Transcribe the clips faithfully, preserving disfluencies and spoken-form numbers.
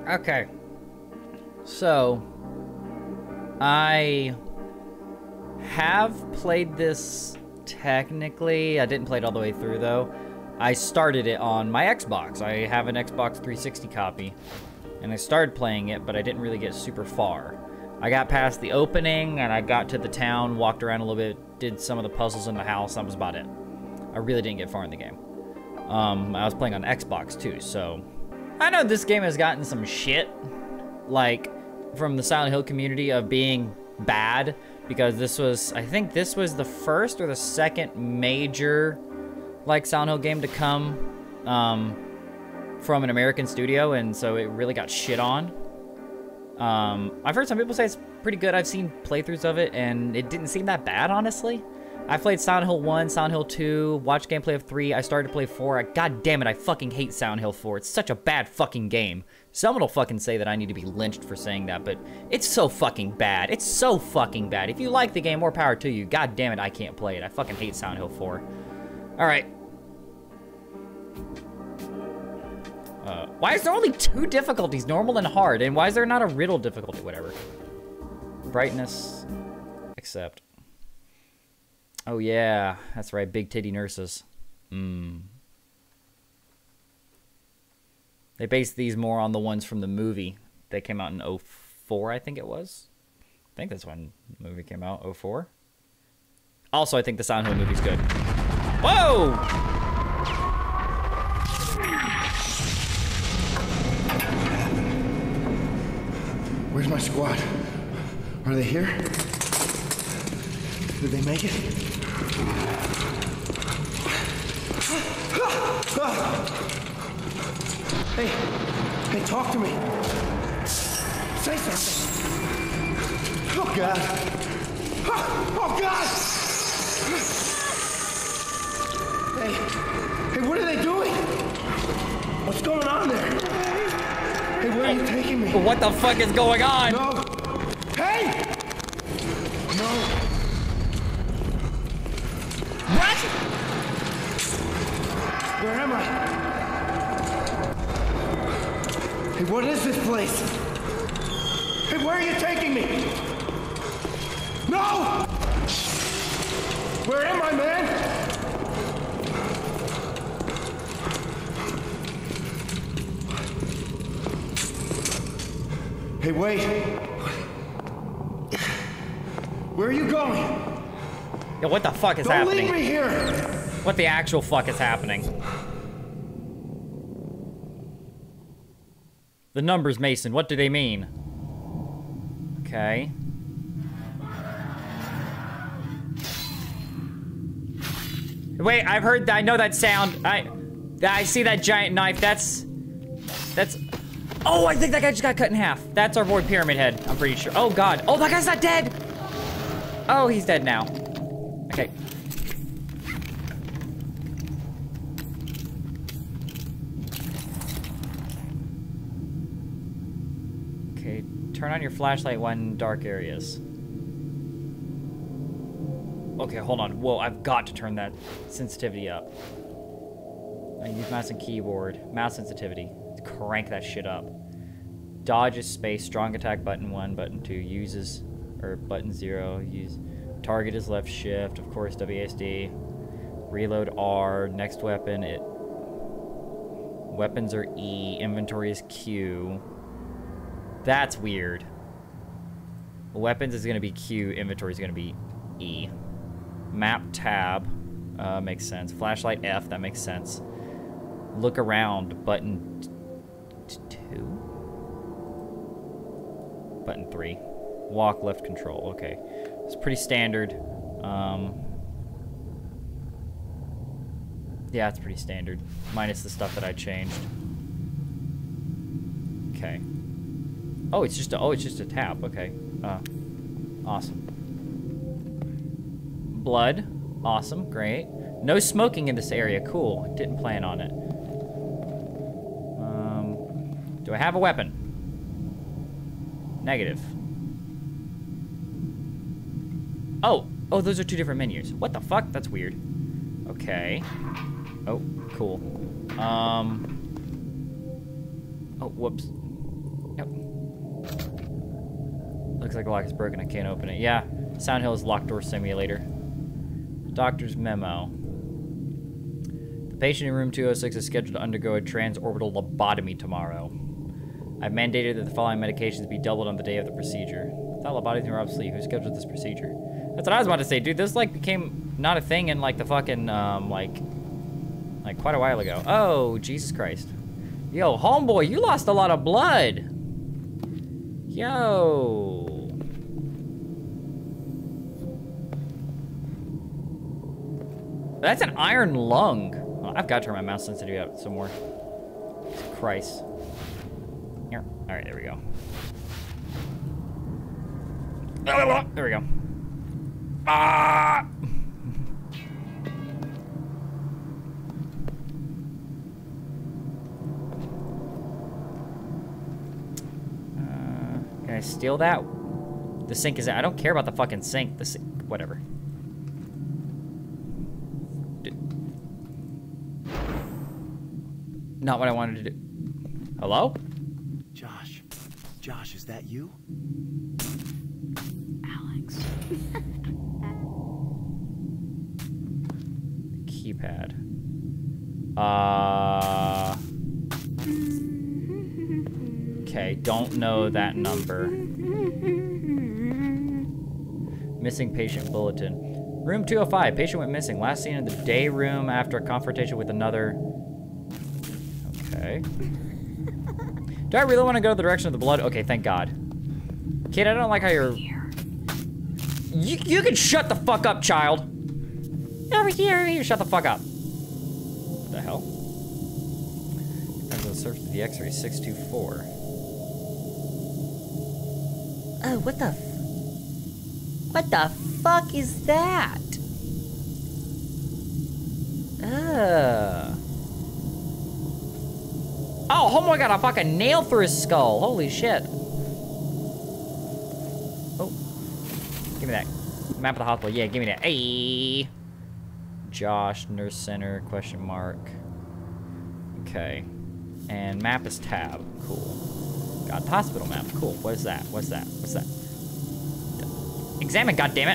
Okay. So, I have played this technically. I didn't play it all the way through, though. I started it on my Xbox. I have an Xbox three sixty copy, and I started playing it, but I didn't really get super far. I got past the opening, and I got to the town, walked around a little bit, did some of the puzzles in the house. That was about it. I really didn't get far in the game. Um, I was playing on Xbox, too, so... I know this game has gotten some shit, like, from the Silent Hill community of being bad, because this was... I think this was the first or the second major, like, Silent Hill game to come, um, from an American studio, and so it really got shit on. Um, I've heard some people say it's pretty good. I've seen playthroughs of it, and it didn't seem that bad, honestly. I played Silent Hill one, Silent Hill two, watched gameplay of three. I started to play four. God damn it, I fucking hate Silent Hill four. It's such a bad fucking game. Someone will fucking say that I need to be lynched for saying that, but it's so fucking bad. It's so fucking bad. If you like the game, more power to you. God damn it, I can't play it. I fucking hate Silent Hill four. Alright. Uh, why is there only two difficulties, normal and hard? And why is there not a riddle difficulty? Whatever. Brightness. Accept. Oh yeah, that's right, big titty nurses. Hmm. They based these more on the ones from the movie. They came out in oh four, I think it was. I think that's when the movie came out, oh four. Also, I think the Silent Hill movie's good. Whoa! Where's my squad? Are they here? Did they make it? Hey, hey, talk to me. Say something. Oh, God. Oh, God! Hey, hey, what are they doing? What's going on there? Hey, where are you taking me? What the fuck is going on? No. Hey! No. What? Where am I? Hey, what is this place? Hey, where are you taking me? No! Where am I, man? Hey, wait. Where are you going? Yo, what the fuck is Don't happening? Don't leave me here! What the actual fuck is happening? The numbers, Mason, what do they mean? Okay. Wait, I've heard, I know that sound. I, I see that giant knife. That's, that's, oh, I think that guy just got cut in half. That's our Void Pyramid Head, I'm pretty sure. Oh, God. Oh, that guy's not dead. Oh, he's dead now. Okay. Okay, turn on your flashlight when dark areas. Okay, hold on. Whoa, I've got to turn that sensitivity up. I use mouse and keyboard. Mouse sensitivity. Crank that shit up. Dodge is space. Strong attack button one. Button two. Uses, or button zero. Use. Target is left shift. Of course, W A S D. Reload R. Next weapon. It. Weapons are E. Inventory is Q. That's weird. Weapons is gonna be Q. Inventory is gonna be E. Map tab. Uh, makes sense. Flashlight F. That makes sense. Look around. Button two. Button three. Walk left control. Okay. It's pretty standard. Um, yeah, it's pretty standard. Minus the stuff that I changed. Okay. Oh, it's just a, oh, it's just a tab. Okay. Uh, awesome. Blood. Awesome. Great. No smoking in this area. Cool. Didn't plan on it. Um, do I have a weapon? Negative. Oh. Oh, those are two different menus. What the fuck? That's weird. Okay. Oh, cool. Um. Oh, whoops. Yep. Looks like the lock is broken. I can't open it. Yeah. Sound Hill is locked door simulator. Doctor's memo. The patient in room two oh six is scheduled to undergo a transorbital lobotomy tomorrow. I've mandated that the following medications be doubled on the day of the procedure. I thought lobotomies were obsolete. Who scheduled this procedure? That's what I was about to say, dude. This like became not a thing in like the fucking um like like quite a while ago. Oh, Jesus Christ. Yo, homeboy, you lost a lot of blood. Yo. That's an iron lung. Oh, I've got to turn my mouse sensitivity up some more. Christ. Here. All right, there we go. There we go. Ah! Uh, can I steal that? The sink is. I don't care about the fucking sink. The sink, whatever. D Not what I wanted to do. Hello? Josh. Josh, is that you? Alex. Keypad. Uh. Okay, don't know that number. Missing patient bulletin. Room two oh five. Patient went missing. Last seen in the day room after a confrontation with another. Okay. Do I really want to go the direction of the blood? Okay, thank God. Kid, I don't like how you're... You, you can shut the fuck up, child. Over here, over here. Shut the fuck up. What the hell? I'm going to search for the x-ray six two four. Oh, what the f- What the fuck is that? Ugh. Oh, homeboy got a fucking nail through his skull. Holy shit. Oh. Give me that. Map of the hospital. Yeah, give me that. Hey. Josh, nurse center, question mark. Okay. And map is tab. Cool. Got the hospital map. Cool. What is that? What's that? What's that? Examine, goddammit.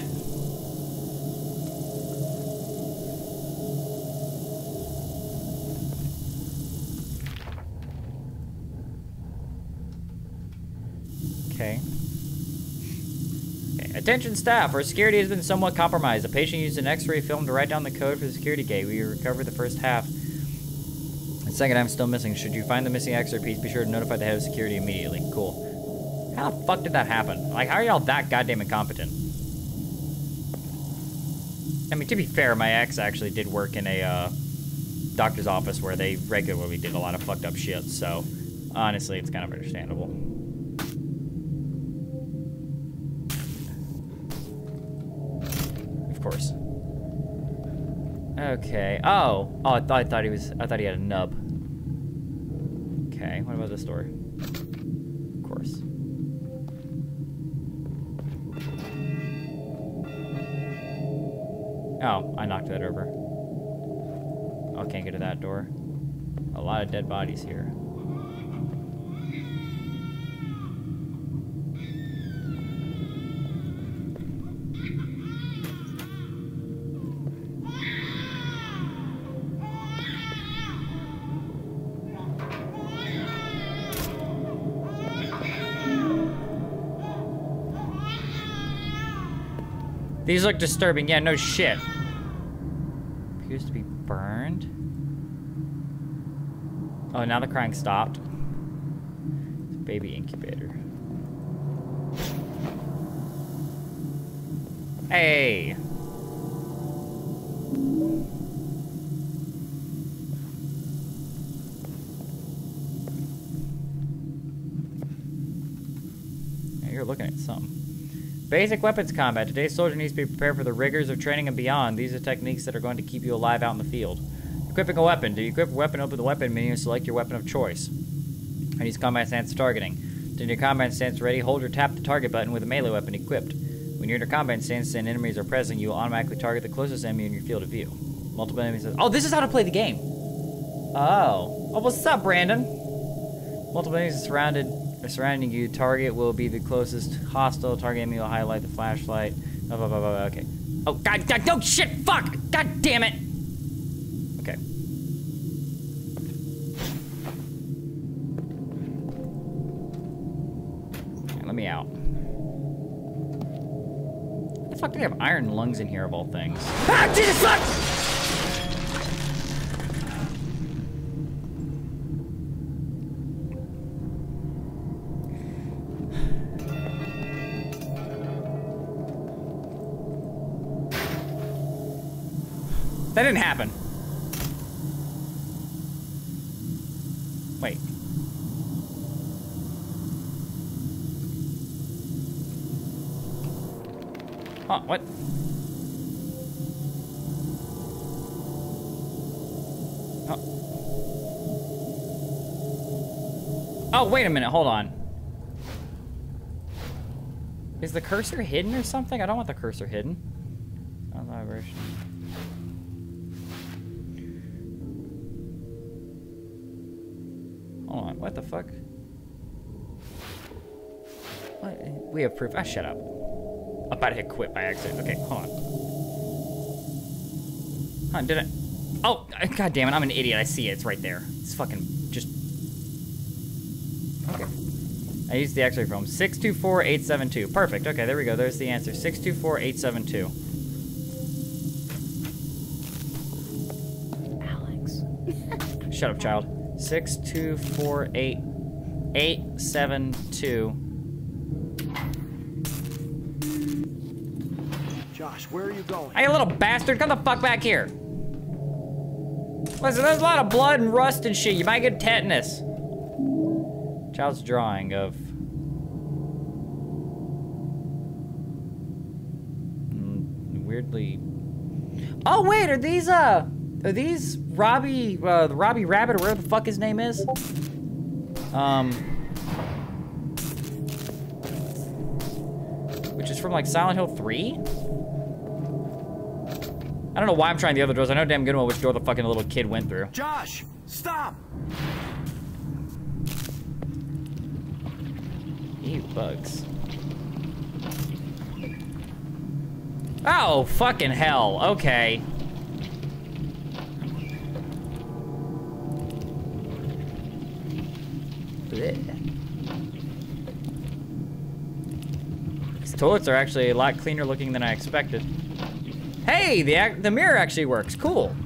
Okay. Okay. Attention staff, our security has been somewhat compromised. A patient used an x-ray film to write down the code for the security gate. We recovered the first half. The second half is still missing. Should you find the missing x-ray piece, be sure to notify the head of security immediately. Cool. How the fuck did that happen? Like, how are y'all that goddamn incompetent? I mean, to be fair, my ex actually did work in a uh, doctor's office where they regularly did a lot of fucked up shit, so honestly, it's kind of understandable. Of course. Okay. Oh. Oh, I thought I thought he was. I thought he had a nub. Okay. What about this door? Of course. Oh, I knocked that over. Oh, can't get to that door. A lot of dead bodies here. These look disturbing. Yeah, no shit. Appears to be burned. Oh, now the crying stopped. It's a baby incubator. Hey. Now you're looking at something. Basic weapons combat. Today's soldier needs to be prepared for the rigors of training and beyond. These are techniques that are going to keep you alive out in the field. Equipping a weapon. To equip a weapon, open the weapon menu and select your weapon of choice. And use combat stance targeting. To your combat stance ready, hold or tap the target button with a melee weapon equipped. When you're in your combat stance and enemies are present, you will automatically target the closest enemy in your field of view. Multiple enemies. Oh, this is how to play the game. Oh. Oh, what's up, Brandon? Multiple enemies are surrounded surrounding you. Target will be the closest hostile. Target enemy will highlight the flashlight. Blah, blah, blah, blah, blah. Okay. Oh, God, God, no, shit, fuck! God damn it! Okay. Okay, let me out. What the fuck do they have iron lungs in here, of all things? Ah, Jesus, fuck! That didn't happen. Wait. Oh, what? Oh. Oh, wait a minute, hold on. Is the cursor hidden or something? I don't want the cursor hidden. Sound vibration. Hold on, what the fuck? What? We have proof. Ah, shut up. I'm about to hit quit by accident. Okay, hold on. Huh, did it? Oh, god damn it, I'm an idiot. I see it. It's right there. It's fucking just... Okay. I used the x-ray film. six two four eight seven two. Perfect. Okay, there we go. There's the answer. six two four eight seven two. Alex. Shut up, child. six two four eight eight seven two. Josh, where are you going? Hey, you little bastard, come the fuck back here. Listen, there's a lot of blood and rust and shit. You might get tetanus. Child's drawing of... Mm, weirdly... Oh, wait, are these, uh... Are these Robbie, uh, the Robbie Rabbit, or whatever the fuck his name is? Um... Which is from, like, Silent Hill three? I don't know why I'm trying the other doors. I know damn good well which door the fucking little kid went through. Josh, stop! Ew, bugs. Oh, fucking hell. Okay. Blech. These toilets are actually a lot cleaner looking than I expected. Hey, the ac the mirror actually works. Cool.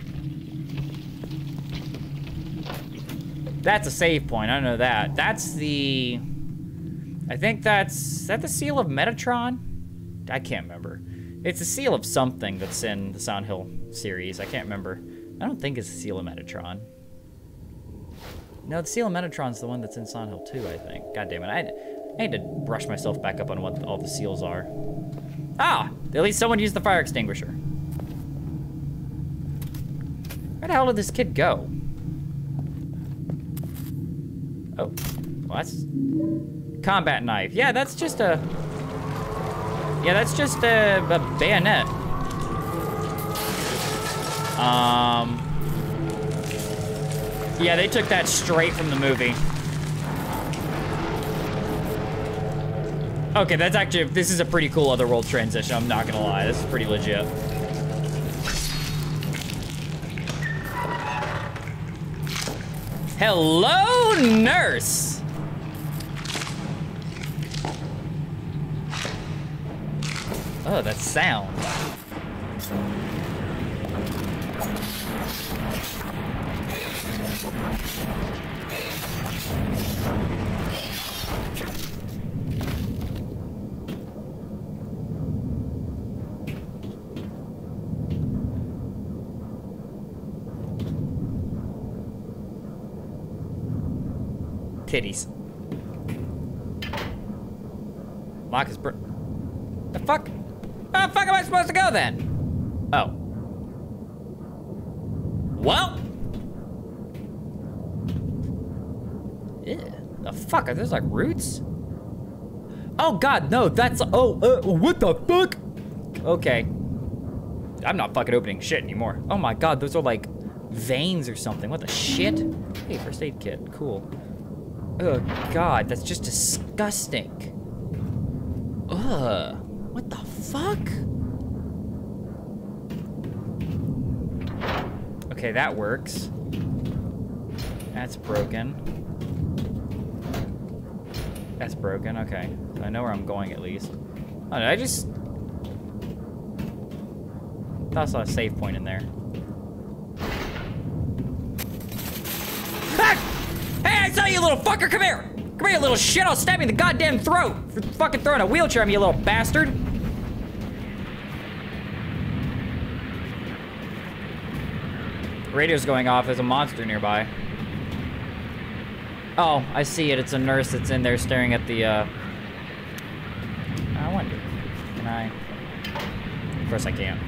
That's a save point. I don't know that. That's the... I think that's... Is that the seal of Metatron? I can't remember. It's a seal of something that's in the Silent Hill series. I can't remember. I don't think it's the seal of Metatron. No, the seal of Metatron's the one that's in Silent Hill two, I think. God damn it. I, I need to brush myself back up on what all the seals are. Ah! At least someone used the fire extinguisher. Where the hell did this kid go? Oh. Well, that's... Combat knife. Yeah, that's just a... Yeah, that's just a, a bayonet. Um... Yeah, they took that straight from the movie. Okay, that's actually, this is a pretty cool otherworld transition, I'm not gonna lie. This is pretty legit. Hello, nurse! Oh, that sound. Titties. Lock is br- The fuck? How the fuck am I supposed to go then? Oh. Well. Ew. The fuck? Are those like roots? Oh god, no, that's- Oh, uh, what the fuck? Okay. I'm not fucking opening shit anymore. Oh my god, those are like veins or something. What the shit? Hey, first aid kit, cool. Oh God, that's just disgusting. Ugh, what the fuck? Okay, that works. That's broken. That's broken, okay. So I know where I'm going at least. Oh, did I just... I thought I saw a save point in there. Ah! Hey, I saw you, little fucker! Come here! Come here, you little shit! I'll stab you in the goddamn throat for fucking throwing a wheelchair at me, you little bastard! Radio's going off. There's a monster nearby. Oh, I see it. It's a nurse that's in there staring at the, uh... I wonder. Can I... Of course I can.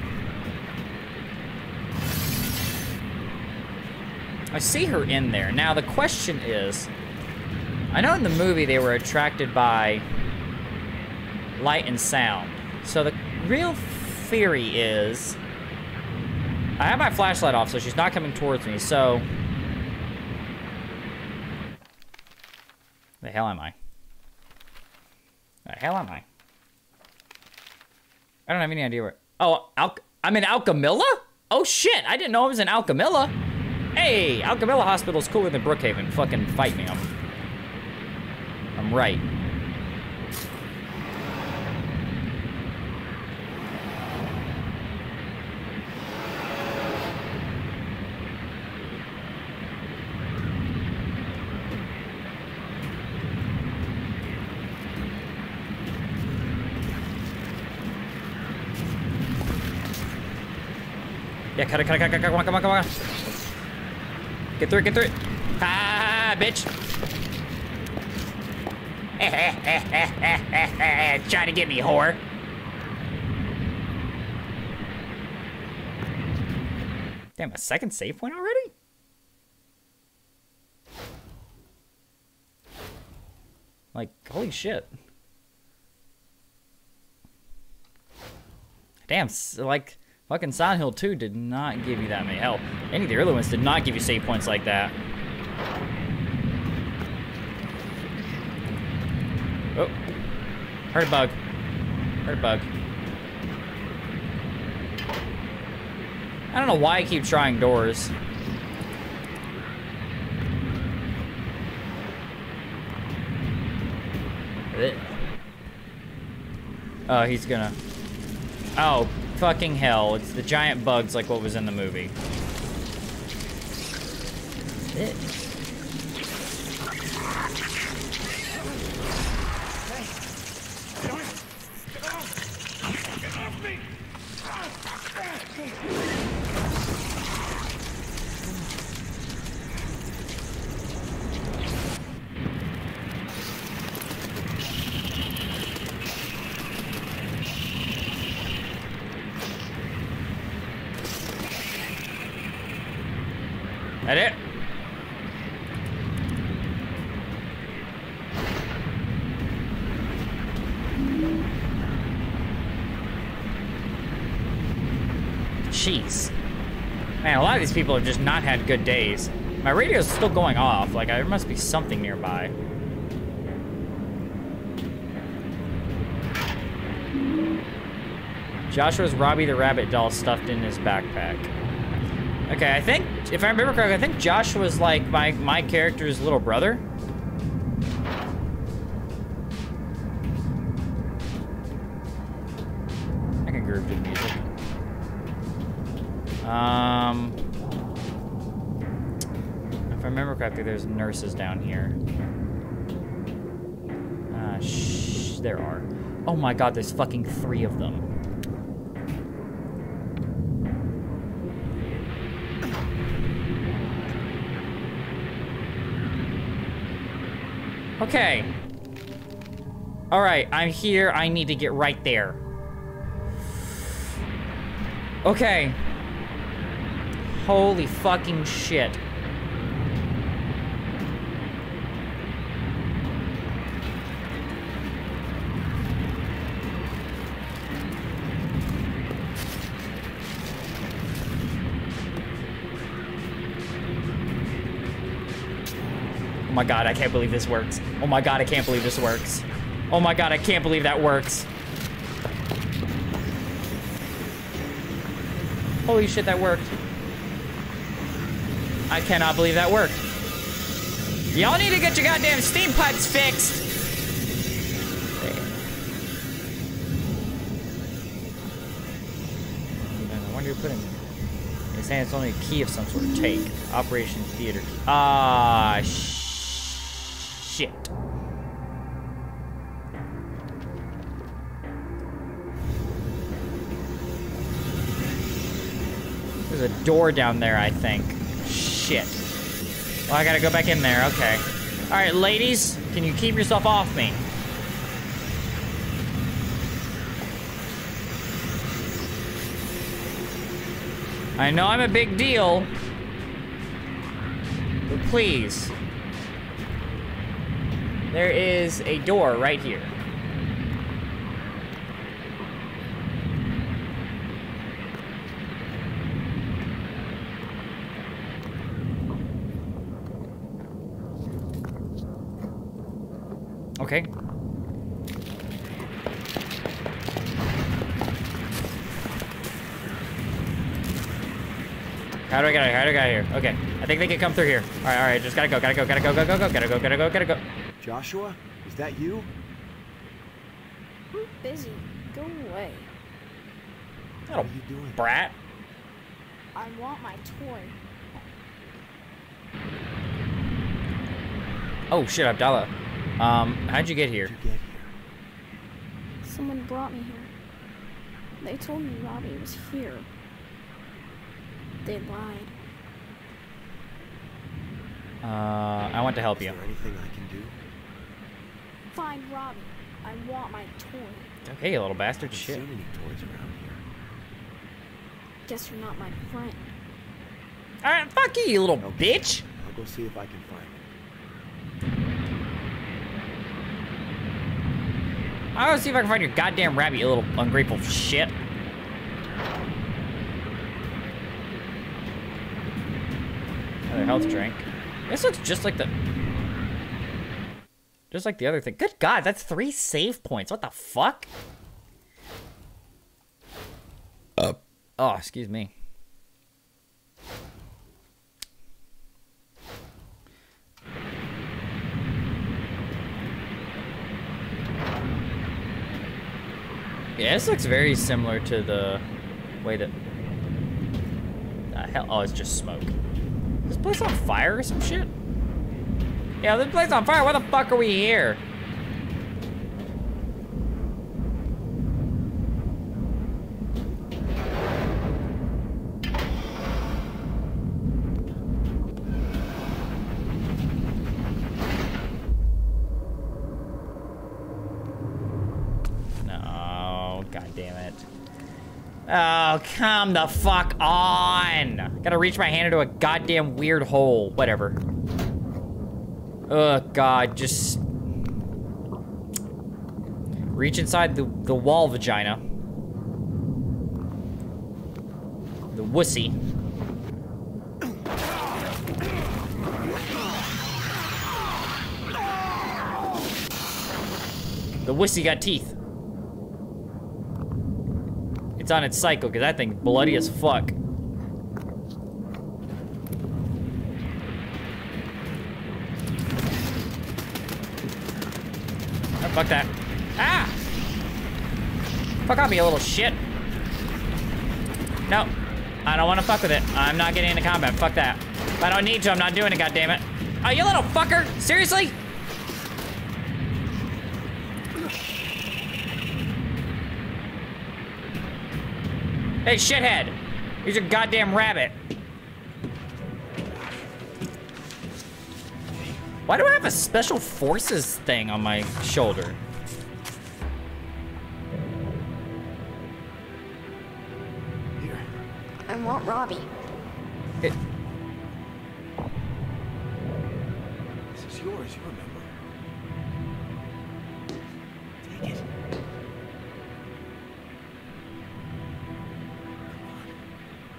I see her in there. Now, the question is... I know in the movie they were attracted by light and sound. So the real theory is... I have my flashlight off, so she's not coming towards me, so... The hell am I? The hell am I? I don't have any idea where... Oh, Al I'm in Alchemilla? Oh shit, I didn't know I was in Alchemilla. Hey, Alchemilla Hospital's cooler than Brookhaven. Fucking fight me, I'm... I'm right. Yeah, cut it, cut it, cut it, come on, come on, come on. Get through it, get through it. Ah, bitch. Trying to get me, whore. Damn, a second save point already? Like, holy shit. Damn, like... Fucking Silent Hill two did not give you that many. Hell, any of the early ones did not give you save points like that. Oh. Heard a bug. Heard a bug. I don't know why I keep trying doors. Oh, he's gonna... Oh. Fucking hell, it's the giant bugs like what was in the movie. It. That it? Jeez. Man, a lot of these people have just not had good days. My radio's still going off. Like, there must be something nearby. Joshua's Robbie the Rabbit doll stuffed in his backpack. Okay, I think, if I remember correctly, I think Joshua's like my, my character's little brother. I can groove to the music. Um, if I remember correctly, there's nurses down here. Ah, uh, shh, there are. Oh my god, there's fucking three of them. Okay. Alright, I'm here. I need to get right there. Okay. Holy fucking shit. Oh my god, I can't believe this works. Oh my god, I can't believe this works. Oh my god, I can't believe that works. Holy shit, that worked. I cannot believe that worked. Y'all need to get your goddamn steam pipes fixed. I wonder who put in there. He's saying it's only a key of some sort of take. Operation Theater key. Ah, sh shit. There's a door down there, I think. Shit. Well, I gotta go back in there, okay. All right, ladies, can you keep yourself off me? I know I'm a big deal, but please. There is a door right here. Okay. How do I get out of here? How do I get out of here? Okay. I think they can come through here. All right, all right. Just gotta go, gotta go, gotta go, go, go, go, gotta go, gotta go, gotta go. Joshua, is that you? I'm busy. Go away. Little What are you doing? brat. I want my toy. Oh shit, Abdallah. Um, how'd you get here? How'd you get here? Someone brought me here. They told me Robbie was here. They lied. Uh, I want to help Is you. there anything I can do? Find Robbie. I want my toy. Okay, you little I bastard. haven't Shit. seen any toys around here. Guess you're not my friend. All right, fuck you, you little Okay. bitch. I'll go see if I can find it. I want to see if I can find your goddamn rabbit, you little ungrateful shit. Another health drink. This looks just like the... Just like the other thing. Good God, that's three save points. What the fuck? Uh. Oh, excuse me. Yeah, this looks very similar to the way that... The hell? Oh, it's just smoke. Is this place on fire or some shit? Yeah, this place on fire. Why the fuck are we here? No, god damn it. Oh, come the fuck on! Gotta reach my hand into a goddamn weird hole. Whatever. Oh god, just reach inside the, the wall vagina. The wussy. The wussy got teeth. It's on its cycle, because that thing's bloody as fuck. Oh, fuck that. Ah! Fuck off, you little shit. No. I don't want to fuck with it. I'm not getting into combat. Fuck that. If I don't need to, I'm not doing it, goddammit. Oh, you little fucker! Seriously? Hey, shithead! Here's your goddamn rabbit. Why do I have a special forces thing on my shoulder? Here. I want Robbie. It, This is yours, you remember. Take it.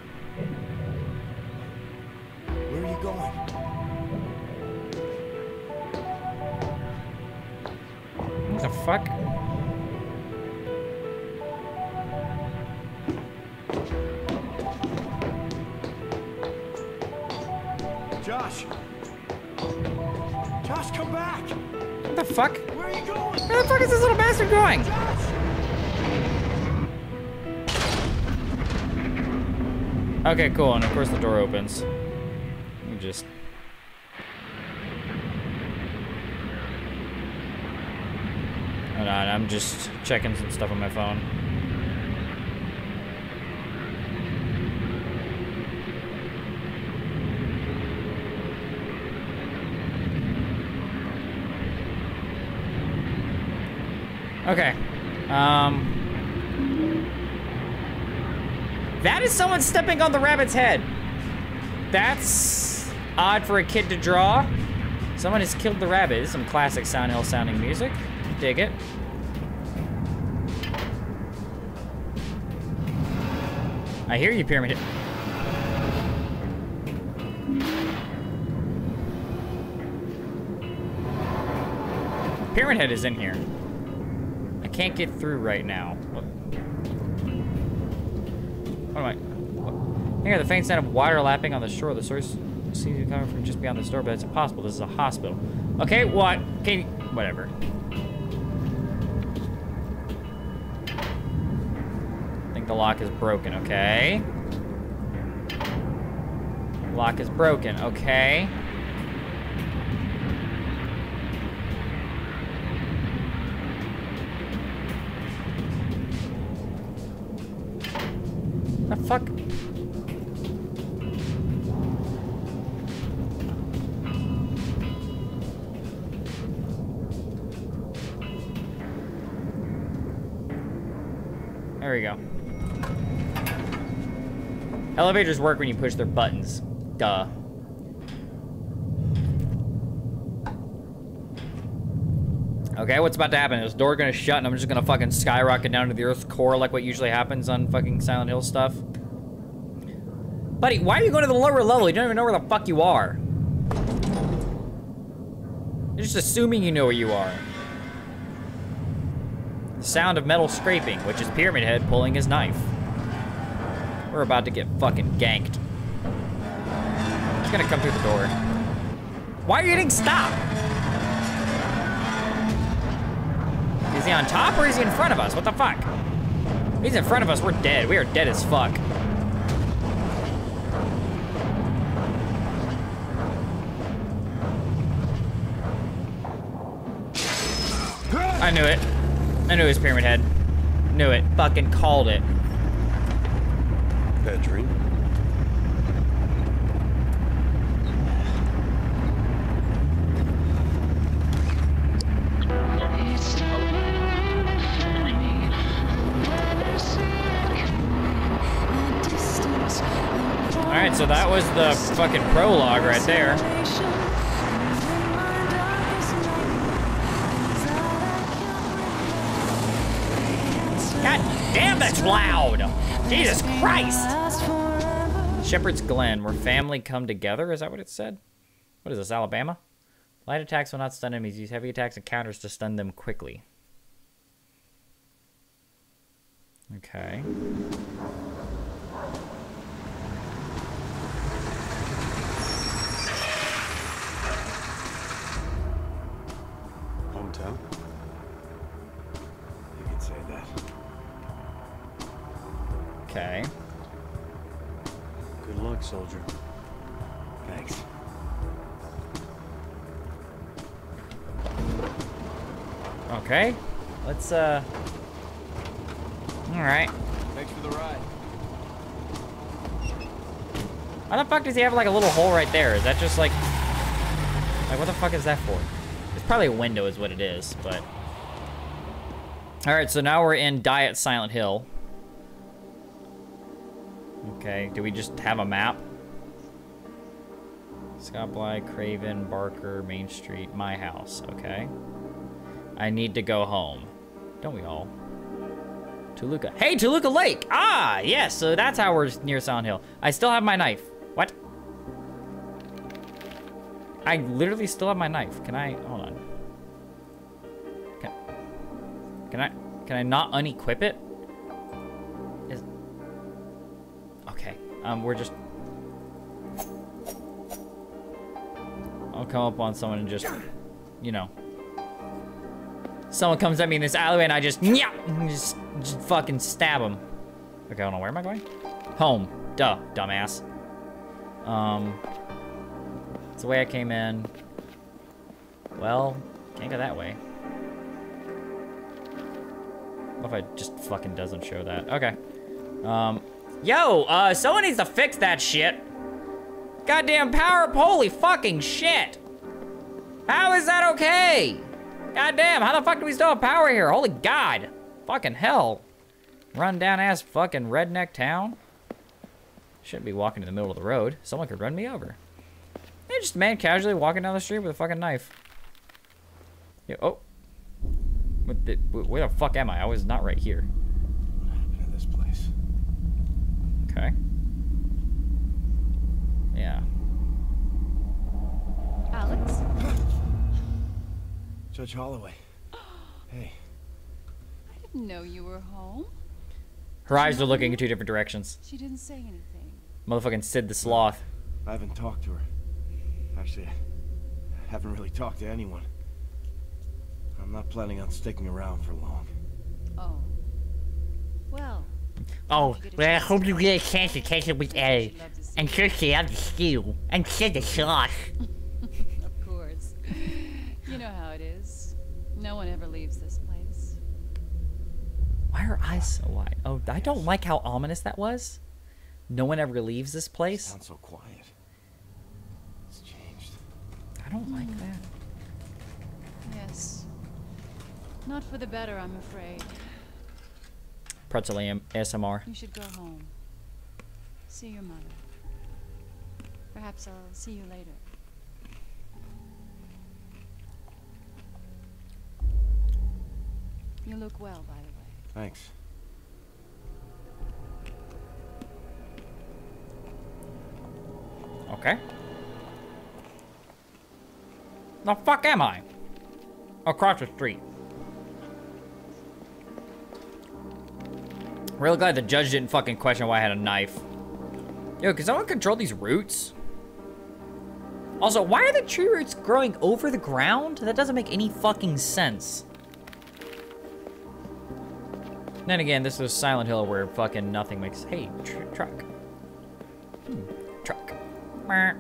Where are you going? fuck? Josh! Josh, come back! What the fuck? Where are you going? Where the fuck is this little bastard going? Okay, cool, and of course the door opens. Let me just... Hold on, I'm just checking some stuff on my phone. Okay. Um... That is someone stepping on the rabbit's head. That's odd for a kid to draw. Someone has killed the rabbit. This is some classic Silent Hill sounding music. Dig it. I hear you, Pyramid Head. Pyramid Head is in here. I can't get through right now. What? What am I? What? Here, the faint sound of water lapping on the shore. The source seems to be coming from just beyond the store, but it's impossible. This is a hospital. Okay, what? Can you, whatever. I think the lock is broken, okay? Lock is broken, okay? The fuck? There we go. Elevators work when you push their buttons. Duh. Okay, what's about to happen? Is the door gonna shut and I'm just gonna fucking skyrocket down to the Earth's core like what usually happens on fucking Silent Hill stuff? Buddy, why are you going to the lower level? You don't even know where the fuck you are. You're just assuming you know where you are. The sound of metal scraping, which is Pyramid Head pulling his knife. We're about to get fucking ganked. He's gonna come through the door. Why are you hitting stop? Is he on top or is he in front of us? What the fuck? If he's in front of us, we're dead. We are dead as fuck. I knew it. I knew it was Pyramid Head. Knew it. Fucking called it. Bad dream. Alright, so that was the fucking prologue right there. God damn, that's loud! Jesus Christ! Shepherd's Glen, where family come together? Is that what it said? What is this, Alabama? Light attacks will not stun enemies. Use heavy attacks and counters to stun them quickly. Okay. Hometown? You could say that. Okay. Good luck, soldier. Thanks. Okay. Let's, uh... Alright. Thanks for the ride. Why the fuck does he have, like, a little hole right there? Is that just, like... Like, what the fuck is that for? It's probably a window is what it is, but... Alright, so now we're in Diet Silent Hill. Okay, do we just have a map? Scott Bly, Craven, Barker, Main Street, my house, okay. I need to go home. Don't we all? Toluca. Hey, Toluca Lake! Ah, yes, so that's how we're near Silent Hill. I still have my knife. What? I literally still have my knife. Can I, hold on. Can, Can I, can I not unequip it? Is, okay, um, we're just... I'll come up on someone and just, you know. Someone comes at me in this alleyway and I just, yeah, just, just fucking stab him. Okay, hold on, where am I going? Home, duh, dumbass. Um, it's the way I came in. Well, can't go that way. What if I just fucking doesn't show that? Okay. Um, yo, uh, someone needs to fix that shit. Goddamn power up, holy fucking shit. How is that okay? Goddamn, how the fuck do we still have power here? Holy God. Fucking hell. Run down ass fucking redneck town. Shouldn't be walking in the middle of the road. Someone could run me over. Yeah, just a man casually walking down the street with a fucking knife. Yeah, oh. What the, where the fuck am I? I was not right here. What happened to this place? Okay. Yeah. Alex? Judge Holloway. Hey. I didn't know you were home. Her eyes are looking in two different directions. She didn't say anything. Motherfucking Sid the Sloth. I haven't talked to her. Actually, I haven't really talked to anyone. I'm not planning on sticking around for long. Oh. Well. Oh, well, I hope you get a chance to catch up with Ellie. And Kirsty out the stew. And Sid the Sloth. Of course. You know how it is. No one ever leaves this place. Why are her eyes so wide? Oh, I don't like how ominous that was. No one ever leaves this place. Sounds so quiet. It's changed. I don't like that. Yes. Not for the better, I'm afraid. Pretzel A S M R. You should go home. See your mother. Perhaps I'll see you later. You look well, by the way. Thanks. Okay. The fuck am I? Across the street. Real glad the judge didn't fucking question why I had a knife. Yo, can someone control these roots? Also, why are the tree roots growing over the ground? That doesn't make any fucking sense. Then again, this was Silent Hill where fucking nothing makes... Hey, tr truck. Hmm, truck. Meh.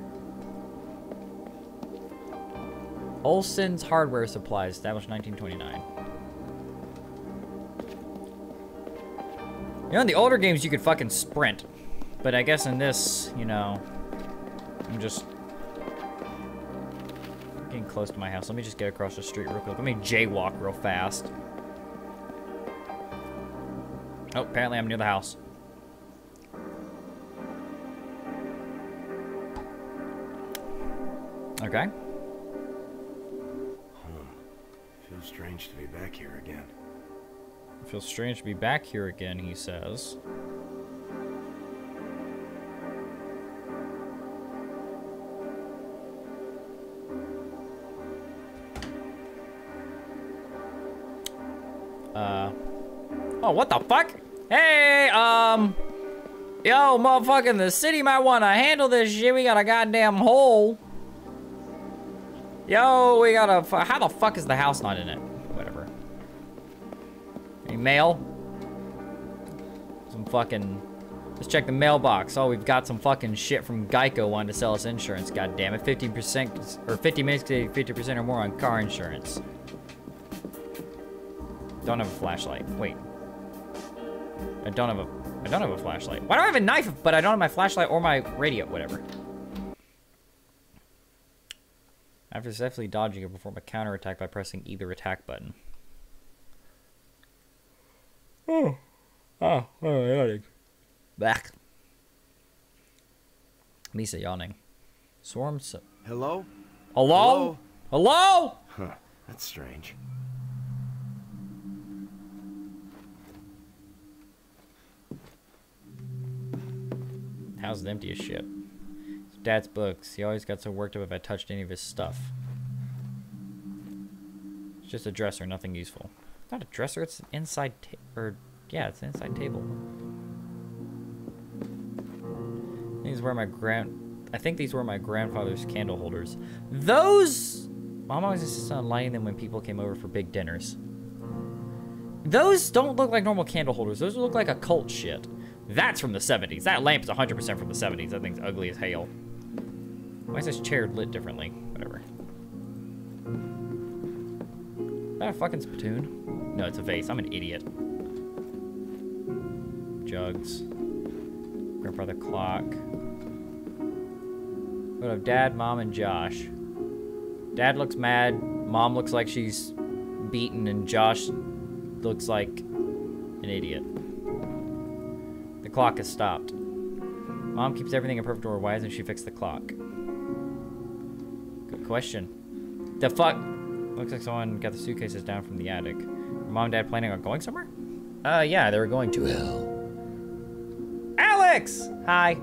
Olson's Hardware Supply, established nineteen twenty-nine. You know, in the older games, you could fucking sprint. But I guess in this, you know, I'm just getting close to my house. Let me just get across the street real quick. Let me jaywalk real fast. Oh, apparently I'm near the house. Okay. Home. Feels strange to be back here again. It feels strange to be back here again, he says. Uh. Oh, what the fuck? Hey, um. Yo, motherfucking, the city might want to handle this shit. We got a goddamn hole. Yo, we got a. How the fuck is the house not in it? Whatever. Any mail? Some fucking. Let's check the mailbox. Oh, we've got some fucking shit from Geico wanting to sell us insurance. God damn it, fifteen percent or fifty minutes to fifty percent or more on car insurance. Don't have a flashlight. Wait. I don't have a. I don't have a flashlight. Why do I have a knife, but I don't have my flashlight or my radio? Whatever. After successfully dodging it, perform a counterattack by pressing either attack button. Oh. Oh, oh, yawning. Back. Misa yawning. Swarm. So Hello? Hello? Hello? Huh. That's strange. House is empty as shit. Dad's books. He always got so worked up if I touched any of his stuff. It's just a dresser, nothing useful. It's not a dresser, it's an inside ta- or yeah, it's an inside table. These were my grand I think these were my grandfather's candle holders. Those Mom always insisted on lighting them when people came over for big dinners. Those don't look like normal candle holders. Those look like occult shit. That's from the seventies. That lamp is one hundred percent from the seventies. That thing's ugly as hell. Why is this chair lit differently? Whatever. Is that a fucking spittoon? No, it's a vase. I'm an idiot. Jugs. Grandfather clock. What of Dad, Mom, and Josh? Dad looks mad. Mom looks like she's beaten, and Josh looks like an idiot. The clock has stopped. Mom keeps everything in perfect order. Why hasn't she fixed the clock? Good question. The fuck? Looks like someone got the suitcases down from the attic. Are Mom and Dad planning on going somewhere? Uh, yeah, they were going to hell. Alex! Hi.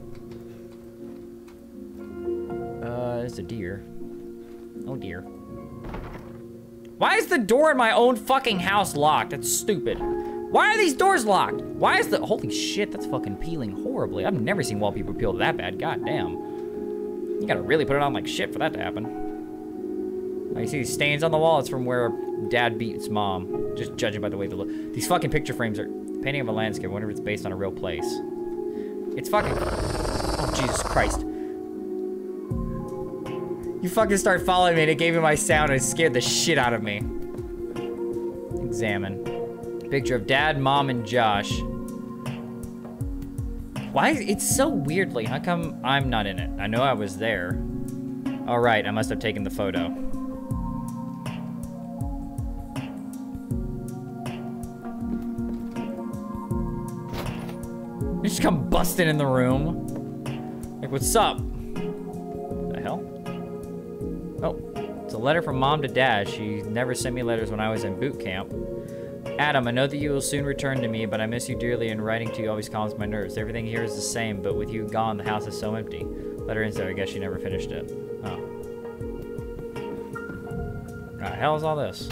Uh, it's a deer. Oh dear. Why is the door in my own fucking house locked? That's stupid. Why are these doors locked? Why is the, holy shit, that's fucking peeling horribly. I've never seen wallpaper peel that bad, god damn. You gotta really put it on like shit for that to happen. Oh, you see these stains on the wall? It's from where Dad beats Mom. Just judging by the way they look. These fucking picture frames are painting of a landscape. I wonder if it's based on a real place. It's fucking, oh Jesus Christ. You fucking start following me and it gave me my sound and it scared the shit out of me. Examine. Picture of Dad, Mom, and Josh. Why? It's so weirdly. How come I'm not in it? I know I was there. All right, I must have taken the photo. They just come busting in the room. Like, what's up? The hell? Oh, it's a letter from Mom to Dad. She never sent me letters when I was in boot camp. Adam, I know that you will soon return to me, but I miss you dearly, and writing to you always calms my nerves. Everything here is the same, but with you gone, the house is so empty. Letter ends there. I guess she never finished it. Oh. What the hell is all this?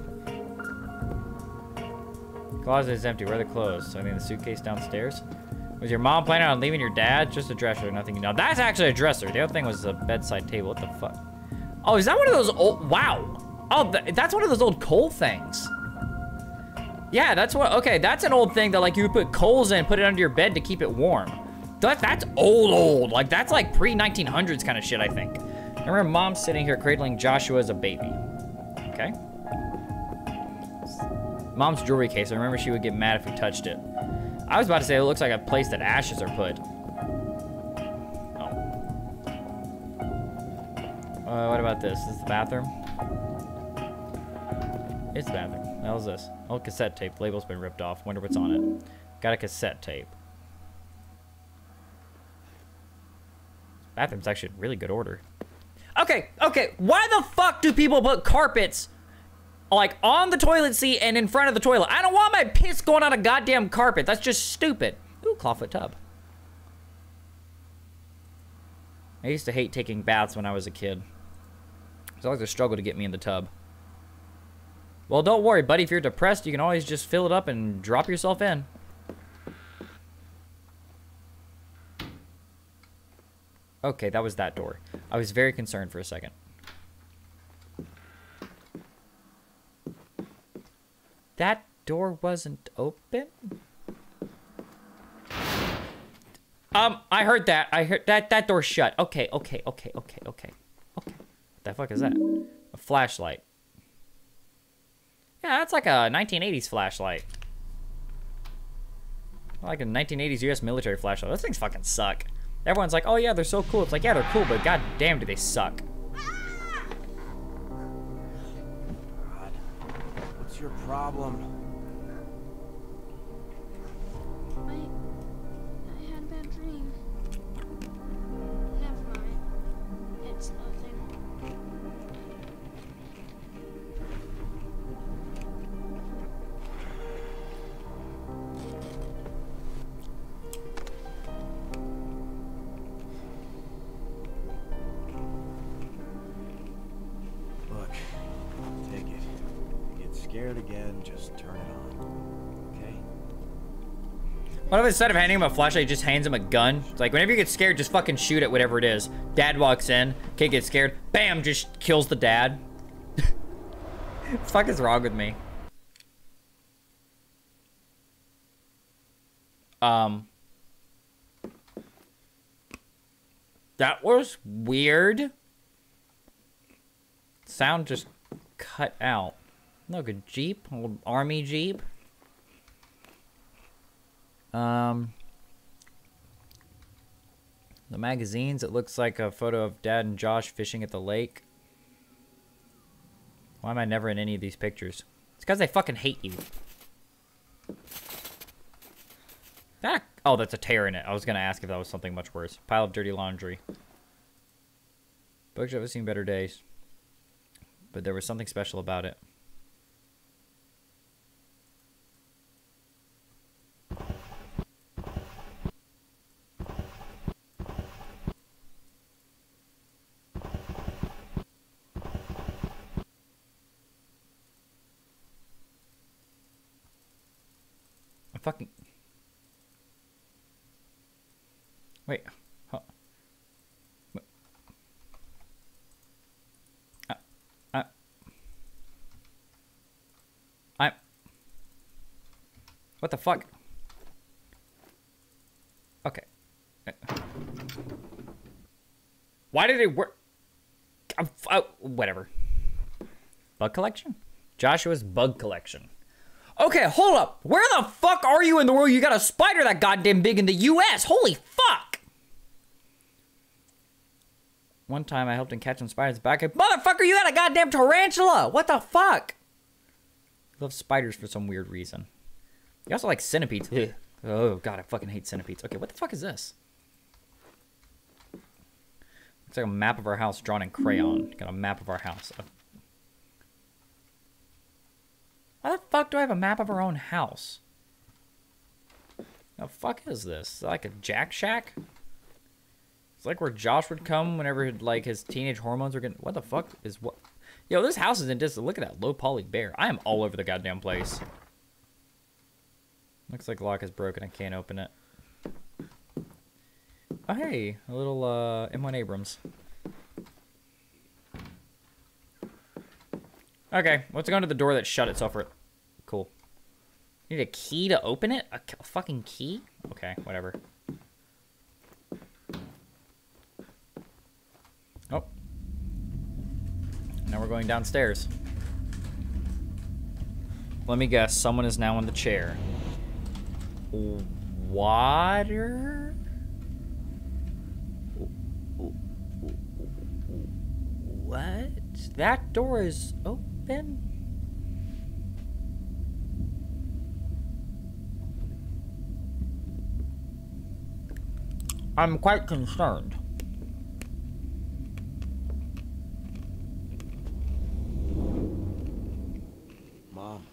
Closet is empty. Where are the clothes? So I think the suitcase downstairs. Was your mom planning on leaving your dad? Just a dresser, nothing. No, that's actually a dresser. The other thing was a bedside table. What the fuck? Oh, is that one of those old? Wow. Oh, th that's one of those old coal things. Yeah, that's what. Okay, that's an old thing that like you would put coals in, put it under your bed to keep it warm. That that's old, old. Like that's like pre nineteen hundreds kind of shit, I think. I remember Mom sitting here cradling Joshua as a baby. Okay. Mom's jewelry case. I remember she would get mad if we touched it. I was about to say it looks like a place that ashes are put. Oh. Uh, what about this? Is this the bathroom? It's the bathroom. What the hell is this? Oh, cassette tape. Label's been ripped off. Wonder what's on it. Got a cassette tape. Bathroom's actually in really good order. Okay, okay. Why the fuck do people put carpets like on the toilet seat and in front of the toilet? I don't want my piss going on a goddamn carpet. That's just stupid. Ooh, clawfoot tub. I used to hate taking baths when I was a kid. It was always a struggle to get me in the tub. Well, don't worry, buddy. If you're depressed, you can always just fill it up and drop yourself in. Okay, that was that door. I was very concerned for a second. That door wasn't open? Um, I heard that. I heard that that door's shut. Okay, okay, okay, okay, okay. Okay. What the fuck is that? A flashlight. Yeah, that's like a nineteen eighties flashlight. Like a nineteen eighties U S military flashlight. Those things fucking suck. Everyone's like, oh yeah, they're so cool. It's like, yeah, they're cool, but god damn do they suck. God, what's your problem? I, I had a bad dream. Never mind. It's nothing. Look, take it. Get scared again, just turn it on. Okay? What if instead of handing him a flashlight, he just hands him a gun? It's like, whenever you get scared, just fucking shoot at whatever it is. Dad walks in, kid gets scared, bam, just kills the dad. What the fuck is wrong with me? Um... That was weird. Sound just cut out. Look, a Jeep, old army Jeep. Um, the magazines, it looks like a photo of Dad and Josh fishing at the lake. Why am I never in any of these pictures? It's because they fucking hate you. That, oh, that's a tear in it. I was going to ask if that was something much worse. Pile of dirty laundry. Bookshelf has seen better days. But there was something special about it. I'm fucking... Wait. Huh. Uh, uh, I... What the fuck? Okay. Why did it work? I'm, oh, whatever. Bug collection? Joshua's bug collection. Okay, hold up. Where the fuck are you in the world? You got a spider that goddamn big in the U S Holy fuck! One time I helped him catch some spiders back. Motherfucker, you got a goddamn tarantula! What the fuck? I love spiders for some weird reason. You also like centipedes. Ugh. Oh god, I fucking hate centipedes. Okay, what the fuck is this? Looks like a map of our house drawn in crayon. Got a map of our house. Why the fuck do I have a map of our own house? The fuck is this? Is that like a Jack Shack? It's like where Josh would come whenever like his teenage hormones were getting... What the fuck is what? Yo, this house is in distance. Look at that low poly bear. I am all over the goddamn place. Looks like the lock is broken. I can't open it. Oh, hey. A little uh, M one Abrams. Okay, let's go into the door that shut itself. For... Cool. Need a key to open it? A, a fucking key? Okay, whatever. Oh. Now we're going downstairs. Let me guess, someone is now in the chair. Water? What? That door is open? I'm quite concerned. Mom.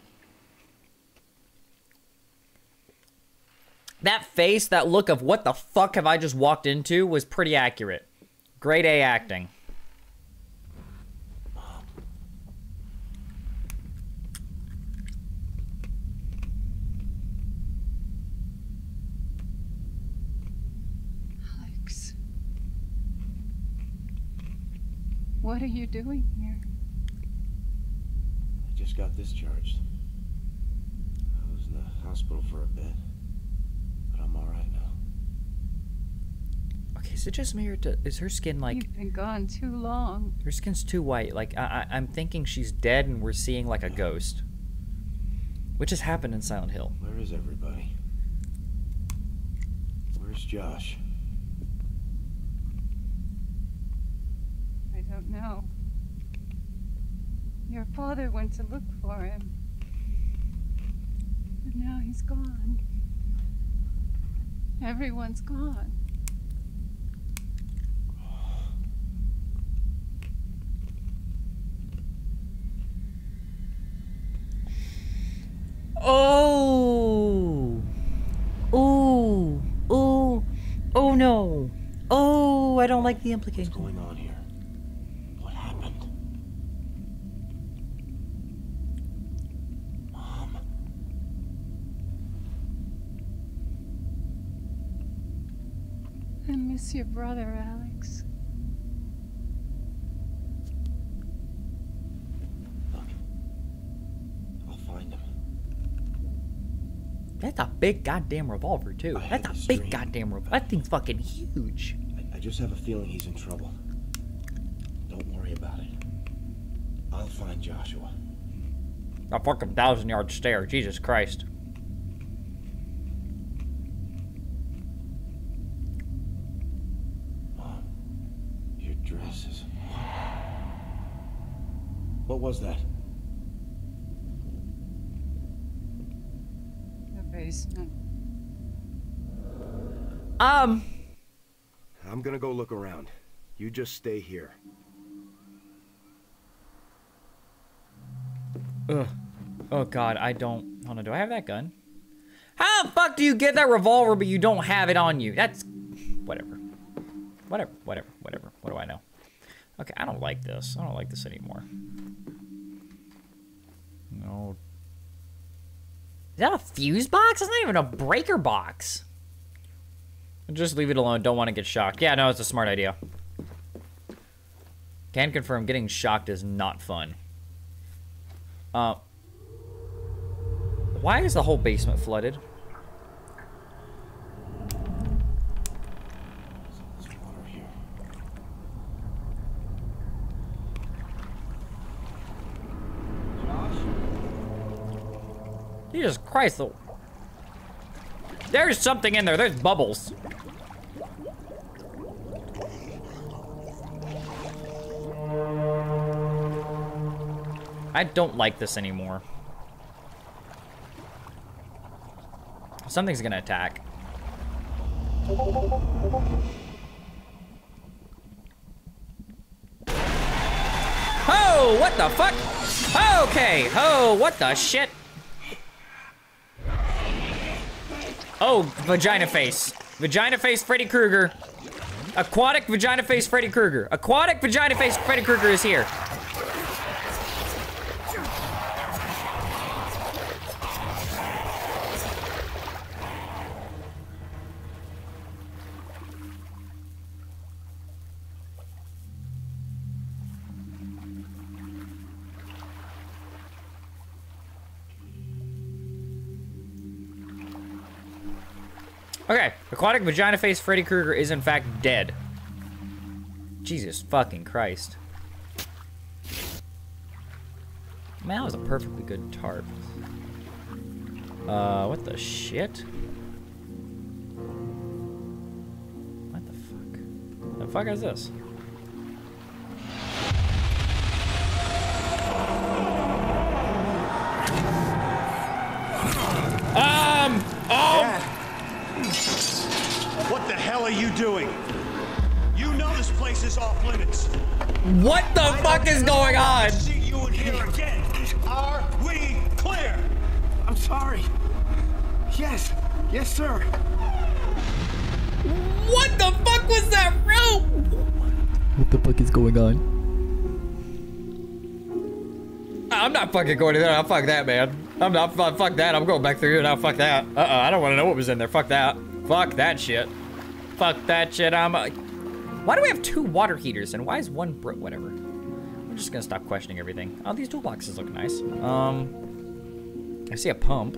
That face, that look of what the fuck have I just walked into was pretty accurate. Grade A acting. What are you doing here? I just got discharged. I was in the hospital for a bit, but I'm all right now. Okay, is it just me or do, is her skin like... You've been gone too long. Her skin's too white. Like, I, I, I'm thinking she's dead and we're seeing like a ghost. Which has happened in Silent Hill. Where is everybody? Where's Josh? I don't know. Your father went to look for him. But now he's gone. Everyone's gone. Oh! Oh! Oh! Oh no! Oh, I don't like the implication. What's going on here? What happened? miss your brother, Alex. Look. I'll find him. That's a big goddamn revolver, too. I had That's a this big dream. goddamn revolver. That thing's fucking huge. I, I just have a feeling he's in trouble. Don't worry about it. I'll find Joshua. A fucking thousand yard stare. Jesus Christ. Mom, your dress is... What was that? The basement. Um. I'm gonna go look around. You just stay here. Ugh. Oh god, I don't... Hold on, do I have that gun? How the fuck do you get that revolver but you don't have it on you? That's... Whatever. Whatever, whatever, whatever. What do I know? Okay, I don't like this. I don't like this anymore. No. Is that a fuse box? It's not even a breaker box. Just leave it alone. Don't want to get shocked. Yeah, no, it's a smart idea. Can confirm getting shocked is not fun. Uh, why is the whole basement flooded? There's water here. Jesus Christ, the... There's something in there. There's bubbles. I don't like this anymore. Something's gonna attack. Oh, what the fuck? Okay, oh, what the shit? Oh, vagina face. Vagina face Freddy Krueger. Aquatic vagina face Freddy Krueger. Aquatic vagina face Freddy Krueger is here. Okay, aquatic vagina face Freddy Krueger is in fact dead. Jesus fucking Christ. Man, that was a perfectly good tarp. Uh, what the shit? What the fuck? The fuck is this? Um, oh! What the hell are you doing? You know this place is off limits. What the fuck is going on? See you in here again. Are we clear? I'm sorry. Yes. Yes, sir. What the fuck was that rope? What the fuck is going on? I'm not fucking going in there. I'll fuck that, man. I'm not, fuck, fuck that. I'm going back through here now. Fuck that. Uh-uh, I don't want to know what was in there. Fuck that. Fuck that shit. Fuck that shit. I'm uh... Why do we have two water heaters and why is one bro- whatever. I'm just gonna stop questioning everything. Oh, these toolboxes look nice. Um, I see a pump.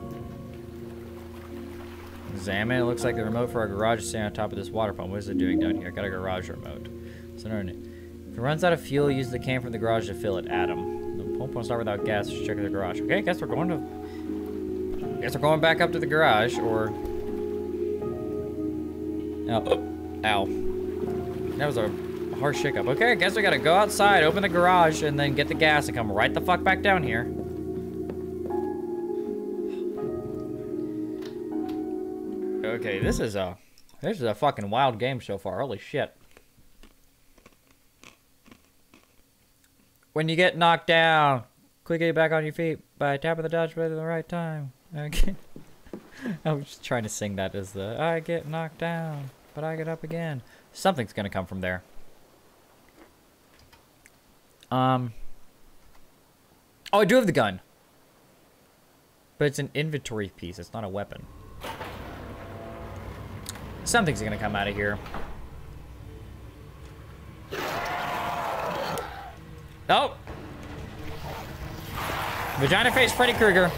Examine. It looks like the remote for our garage is sitting on top of this water pump. What is it doing down here? I got a garage remote. So, if it runs out of fuel, use the can from the garage to fill it. Adam. The pump won't start without gas. Just check the garage. Okay, I guess we're going to. I guess we're going back up to the garage, or. Oh, ow. That was a harsh hiccup. Okay, I guess we gotta go outside, open the garage, and then get the gas and come right the fuck back down here. Okay, this is a this is a fucking wild game so far. Holy shit. When you get knocked down, quickly get back on your feet by tapping the dodge button at the right time. Okay. I was just trying to sing that as the I get knocked down, but I get up again. Something's gonna come from there. Um. Oh, I do have the gun. But it's an inventory piece. It's not a weapon. Something's gonna come out of here. Oh! Vagina face Freddy Krueger.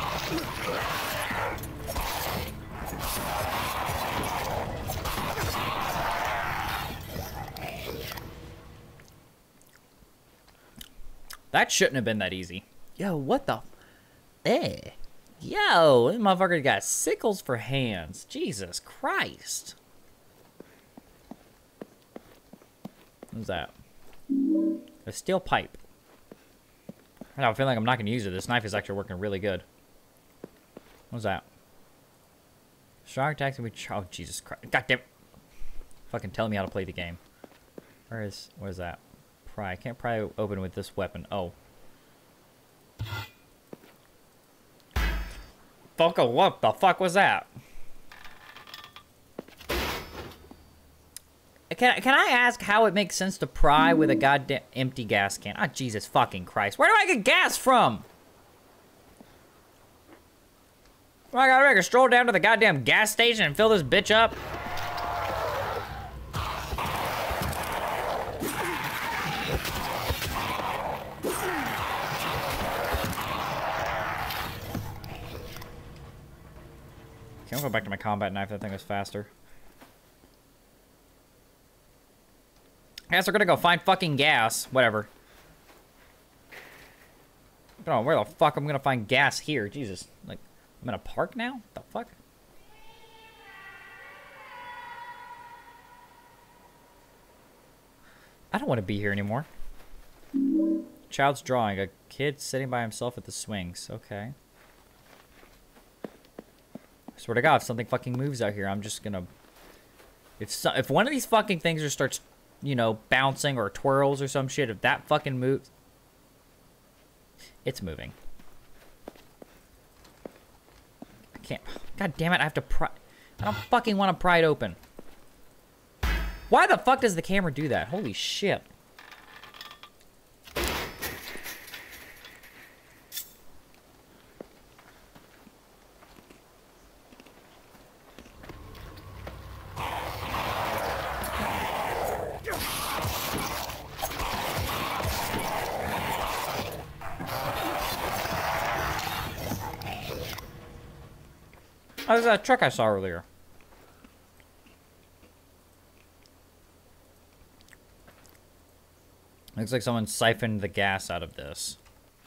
That shouldn't have been that easy. Yo, what the? Eh. Yo, this motherfucker got sickles for hands. Jesus Christ. What's that? A steel pipe. I don't feel like I'm not going to use it. This knife is actually working really good. What's that? Strong attacks and we... Oh, Jesus Christ. God damn. Fucking tell me how to play the game. Where is... What is that? Pry. I can't pry open with this weapon. Oh. Fuck, what the fuck was that? Can, can I ask how it makes sense to pry with a goddamn empty gas can? Ah, Jesus fucking Christ. Where do I get gas from? Well, I gotta make a stroll down to the goddamn gas station and fill this bitch up? Okay, I'll go back to my combat knife. That thing was faster. I guess we're gonna go find fucking gas. Whatever. I don't know where the fuck I'm gonna find gas here. Jesus. Like, I'm in a park now? What the fuck? I don't want to be here anymore. Child's drawing. A kid sitting by himself at the swings. Okay. I swear to God, if something fucking moves out here, I'm just gonna... If so, if one of these fucking things just starts, you know, bouncing or twirls or some shit, if that fucking moves... It's moving. I can't... God damn it, I have to pry... I don't fucking want to pry it open. Why the fuck does the camera do that? Holy shit. Oh, there's that truck I saw earlier. Looks like someone siphoned the gas out of this.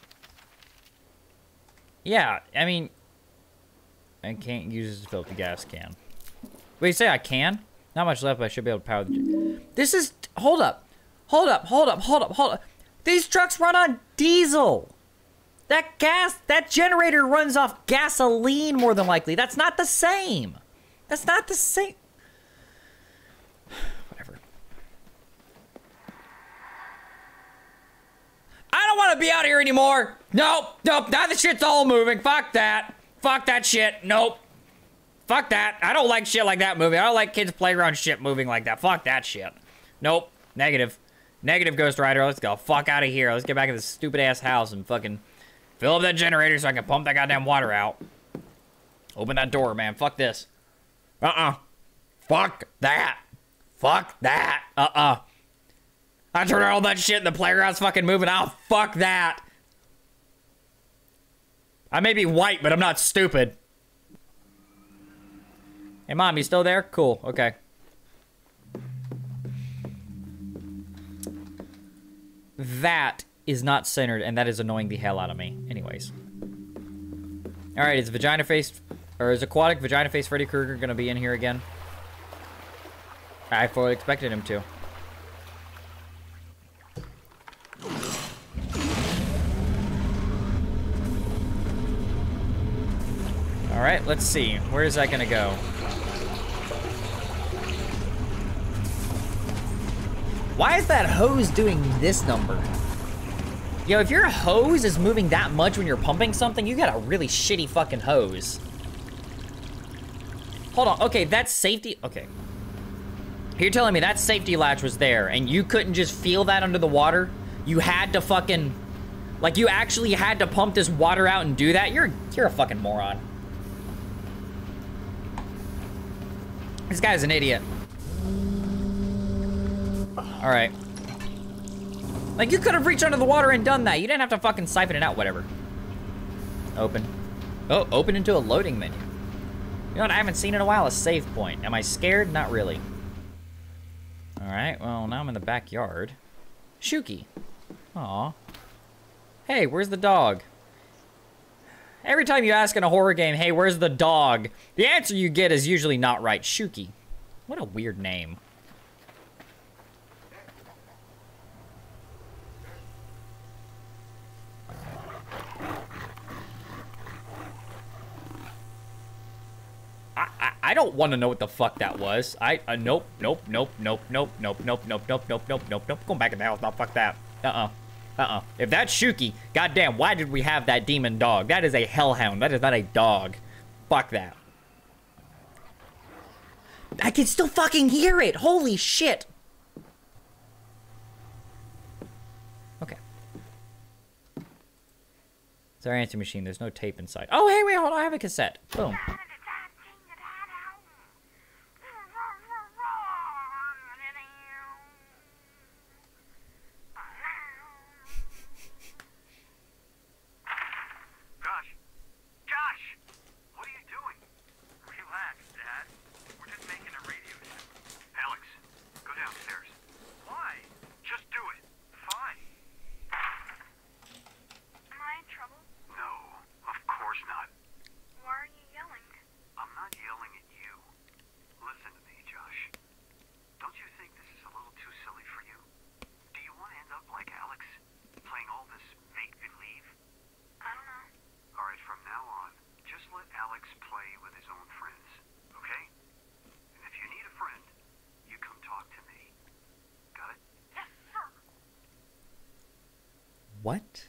Yeah, I mean... I can't use it to fill up the gas can. Wait, you say I can? Not much left, but I should be able to power the... This is... Hold up. Hold up, hold up, hold up, hold up. These trucks run on diesel! That gas, that generator runs off gasoline more than likely. That's not the same. That's not the same. Whatever. I don't want to be out here anymore. Nope, nope, now the shit's all moving. Fuck that. Fuck that shit. Nope. Fuck that. I don't like shit like that moving. I don't like kids' playground shit moving like that. Fuck that shit. Nope. Negative. Negative, Ghost Rider. Let's go. Fuck out of here. Let's get back in this stupid ass house and fucking... Fill up that generator so I can pump that goddamn water out. Open that door, man. Fuck this. Uh-uh. Fuck that. Fuck that. Uh-uh. I turned on all that shit and the playground's fucking moving. Oh, fuck that. I may be white, but I'm not stupid. Hey, Mom, you still there? Cool. Okay. That is not centered, and that is annoying the hell out of me. Anyways. Alright, is Vagina Face, or is Aquatic Vagina Face Freddy Krueger gonna be in here again? I fully expected him to. Alright, let's see. Where is that gonna go? Why is that hose doing this number? Yo, if your hose is moving that much when you're pumping something, you got a really shitty fucking hose. Hold on, okay, that's safety, okay. You're telling me that safety latch was there, and you couldn't just feel that under the water? You had to fucking, like you actually had to pump this water out and do that? You're, you're a fucking moron. This guy's an idiot. All right. Like, you could have reached under the water and done that. You didn't have to fucking siphon it out, whatever. Open. Oh, open into a loading menu. You know what I haven't seen in a while? A save point. Am I scared? Not really. Alright, well, now I'm in the backyard. Shuki. Aw. Hey, where's the dog? Every time you ask in a horror game, hey, where's the dog? The answer you get is usually not right. Shuki. What a weird name. I, I, I don't want to know what the fuck that was. I, uh, nope, nope, nope, nope, nope, nope, nope, nope, nope, nope, nope, nope, nope. Going back in the house, no, fuck that. Uh-uh. Uh-uh. If that's Shuki, goddamn, why did we have that demon dog? That is a hellhound. That is not a dog. Fuck that. I can still fucking hear it. Holy shit. Okay. It's our answering machine. There's no tape inside. Oh, hey, wait, hold on. I have a cassette. Boom. What?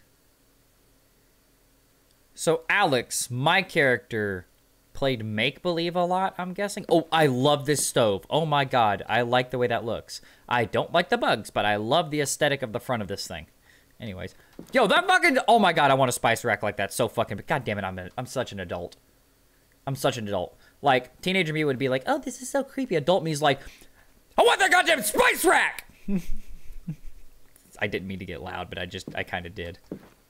So Alex, my character, played make-believe a lot, I'm guessing? Oh, I love this stove. Oh my god, I like the way that looks. I don't like the bugs, but I love the aesthetic of the front of this thing. Anyways. Yo, that fucking... Oh my god, I want a spice rack like that so fucking... But god damn it, I'm, a, I'm such an adult. I'm such an adult. Like, teenager me would be like, oh, this is so creepy. Adult me's like, I want that goddamn spice rack! I didn't mean to get loud, but I just, I kind of did.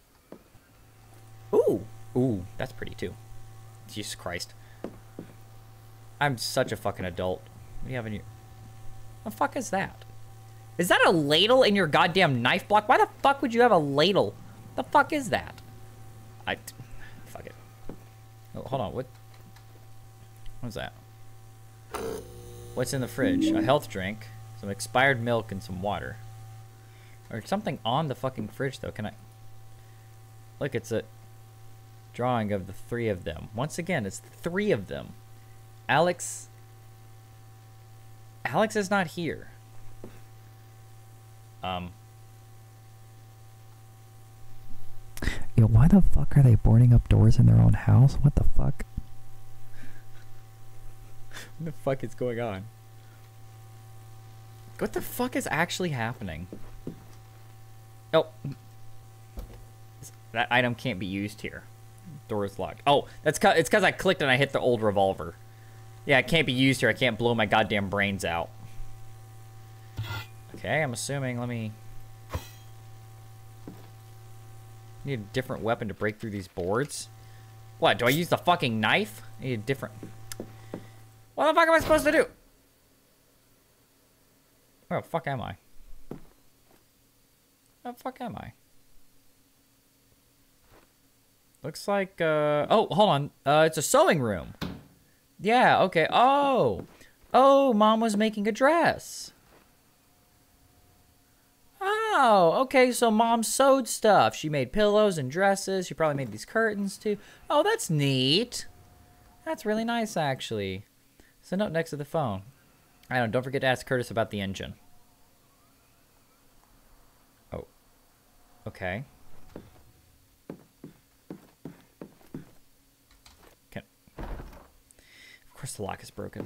Ooh. Ooh, that's pretty too. Jesus Christ. I'm such a fucking adult. What do you have in your... What the fuck is that? Is that a ladle in your goddamn knife block? Why the fuck would you have a ladle? The fuck is that? I... Fuck it. Oh, hold on, what... What's that? What's in the fridge? A health drink, some expired milk, and some water. Or something on the fucking fridge, though. Can I... Look, it's a drawing of the three of them. Once again, it's three of them. Alex... Alex is not here. Um... Yo, why the fuck are they boarding up doors in their own house? What the fuck? What the fuck is going on? What the fuck is actually happening? Oh. That item can't be used here. Door is locked. Oh, that's cause, it's because I clicked and I hit the old revolver. Yeah, it can't be used here. I can't blow my goddamn brains out. Okay, I'm assuming. Let me... Need a different weapon to break through these boards. What, do I use the fucking knife? I need a different... What the fuck am I supposed to do? Where the fuck am I? Where the fuck am I? Looks like, uh... Oh, hold on. Uh, it's a sewing room. Yeah, okay. Oh! Oh, Mom was making a dress. Oh, okay, so Mom sewed stuff. She made pillows and dresses. She probably made these curtains, too. Oh, that's neat. That's really nice, actually. There's a note next to the phone. I don't know, don't forget to ask Curtis about the engine. Oh. Okay. Can... Of course the lock is broken.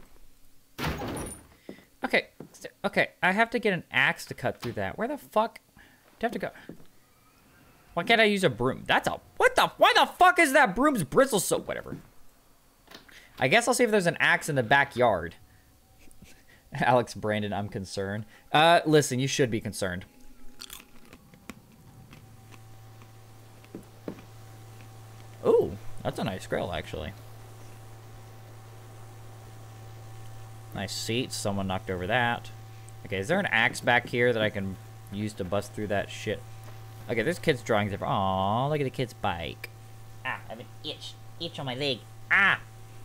Okay, okay, I have to get an axe to cut through that. Where the fuck do I have to go? Why can't I use a broom? That's a, what the, why the fuck is that broom's bristle soap? Whatever. I guess I'll see if there's an axe in the backyard. Alex Brandon, I'm concerned. Uh, listen, you should be concerned. That's a nice grill, actually. Nice seats. Someone knocked over that. Okay, is there an axe back here that I can use to bust through that shit? Okay, there's kids' drawings. Aw, look at the kid's bike. Ah, I have an itch. Itch on my leg. Ah!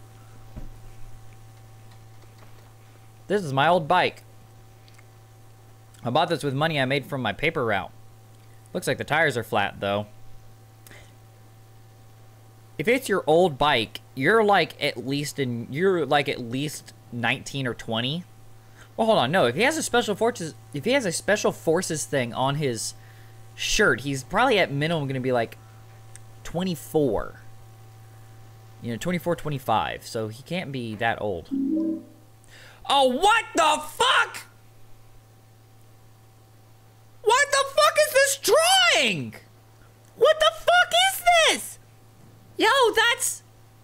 This is my old bike. I bought this with money I made from my paper route. Looks like the tires are flat, though. If it's your old bike, you're like at least in... You're like at least nineteen or twenty. Well, hold on. No, if he has a special forces... If he has a special forces thing on his shirt, he's probably at minimum going to be like twenty-four. You know, twenty-four, twenty-five. So he can't be that old. Oh, what the fuck? What the fuck is this drawing? What the fuck is this? Yo, that's...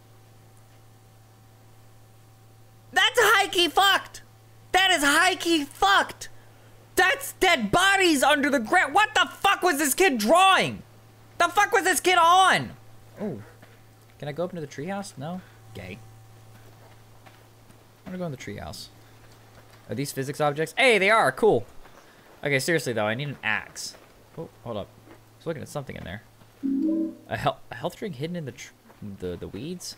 That's high-key fucked. That is high-key fucked. That's dead bodies under the ground. What the fuck was this kid drawing? The fuck was this kid on? Oh. Can I go up into the treehouse? No? Gay. I'm gonna go in the treehouse. Are these physics objects? Hey, they are. Cool. Okay, seriously, though. I need an axe. Oh, hold up. I was looking at something in there. A, he a health drink hidden in the, tr the the weeds?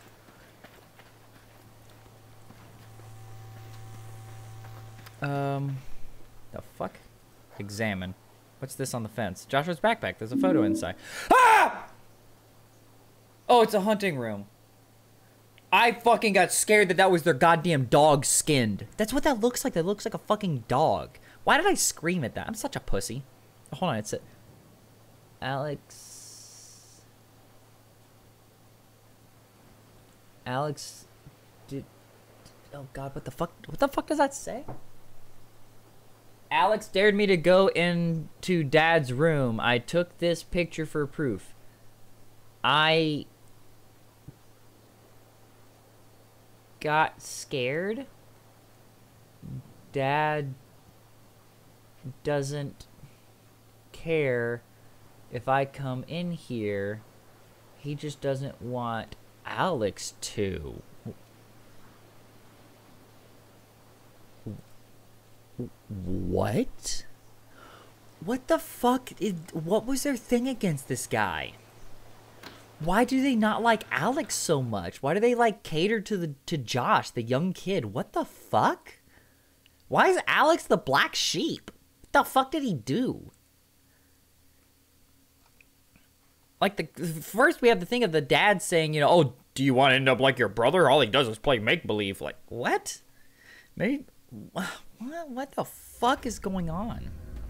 Um, the fuck? Examine. What's this on the fence? Joshua's backpack. There's a photo inside. Ah! Oh, it's a hunting room. I fucking got scared that that was their goddamn dog skinned. That's what that looks like. That looks like a fucking dog. Why did I scream at that? I'm such a pussy. Oh, hold on, it's it. Alex. Alex. Did. Oh God, what the fuck? What the fuck does that say? Alex dared me to go into Dad's room. I took this picture for proof. I got scared. Dad doesn't care if I come in here. He just doesn't want Alex to. What? What the fuck? Is, what was their thing against this guy? Why do they not like Alex so much? Why do they like cater to the to Josh, the young kid? What the fuck? Why is Alex the black sheep? What the fuck did he do? Like, the first we have the thing of the dad saying, you know, oh, do you want to end up like your brother? All he does is play make-believe. Like, what? Maybe, what, what the fuck is going on?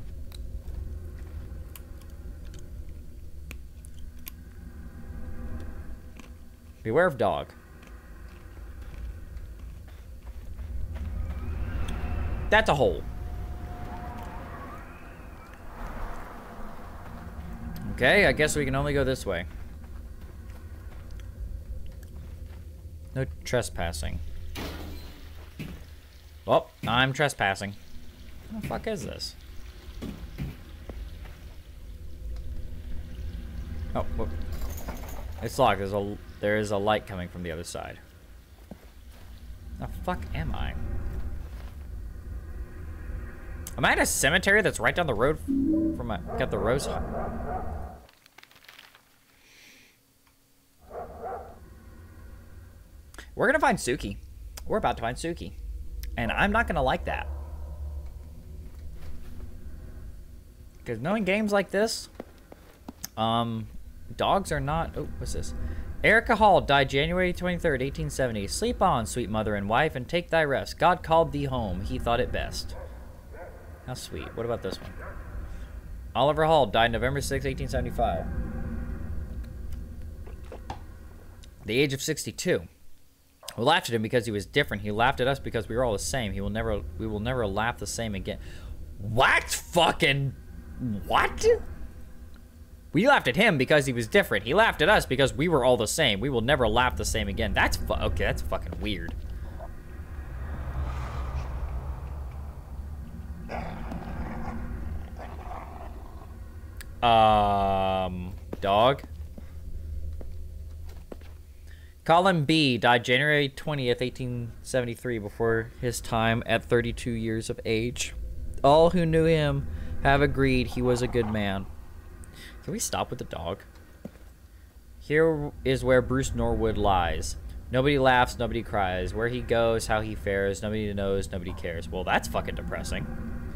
Beware of dog. That's a hole. Okay, I guess we can only go this way. No trespassing. Oh, I'm trespassing. What the fuck is this? Oh, whoop. It's locked. There's a there is a light coming from the other side. The fuck am I? Am I at a cemetery that's right down the road from my got the rose? We're gonna find Suki. We're about to find Suki. And I'm not gonna like that. Because knowing games like this, um, dogs are not... Oh, what's this? Erica Hall died January twenty-third, eighteen seventy. Sleep on, sweet mother and wife, and take thy rest. God called thee home. He thought it best. How sweet. What about this one? Oliver Hall died November sixth, eighteen seventy-five. The age of sixty-two. We laughed at him because he was different. He laughed at us because we were all the same. He will never, we will never laugh the same again. What? Fucking, what? We laughed at him because he was different. He laughed at us because we were all the same. We will never laugh the same again. That's fu- okay, that's fucking weird. Um, dog? Colin B. died January twentieth, eighteen seventy-three, before his time at thirty-two years of age. All who knew him have agreed he was a good man. Can we stop with the dog? Here is where Bruce Norwood lies. Nobody laughs, nobody cries. Where he goes, how he fares, nobody knows, nobody cares. Well, that's fucking depressing.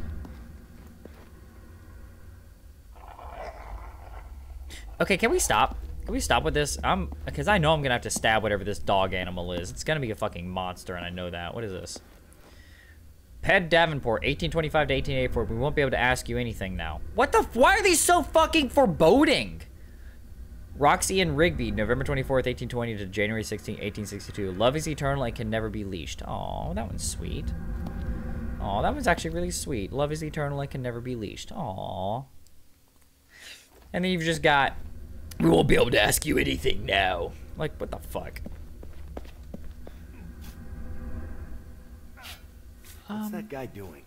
Okay, can we stop? Can we stop with this? I'm, because I know I'm gonna have to stab whatever this dog animal is. It's gonna be a fucking monster, and I know that. What is this? Ped Davenport, eighteen twenty-five to eighteen eighty-four. We won't be able to ask you anything now. What the? F why are these so fucking foreboding? Roxy and Rigby, November twenty-fourth, eighteen twenty to January sixteenth, eighteen sixty-two. Love is eternal and can never be leashed. Aw, that one's sweet. Aw, that one's actually really sweet. Love is eternal and can never be leashed. Aw. And then you've just got, we won't be able to ask you anything now. Like, what the fuck? What's um, that guy doing?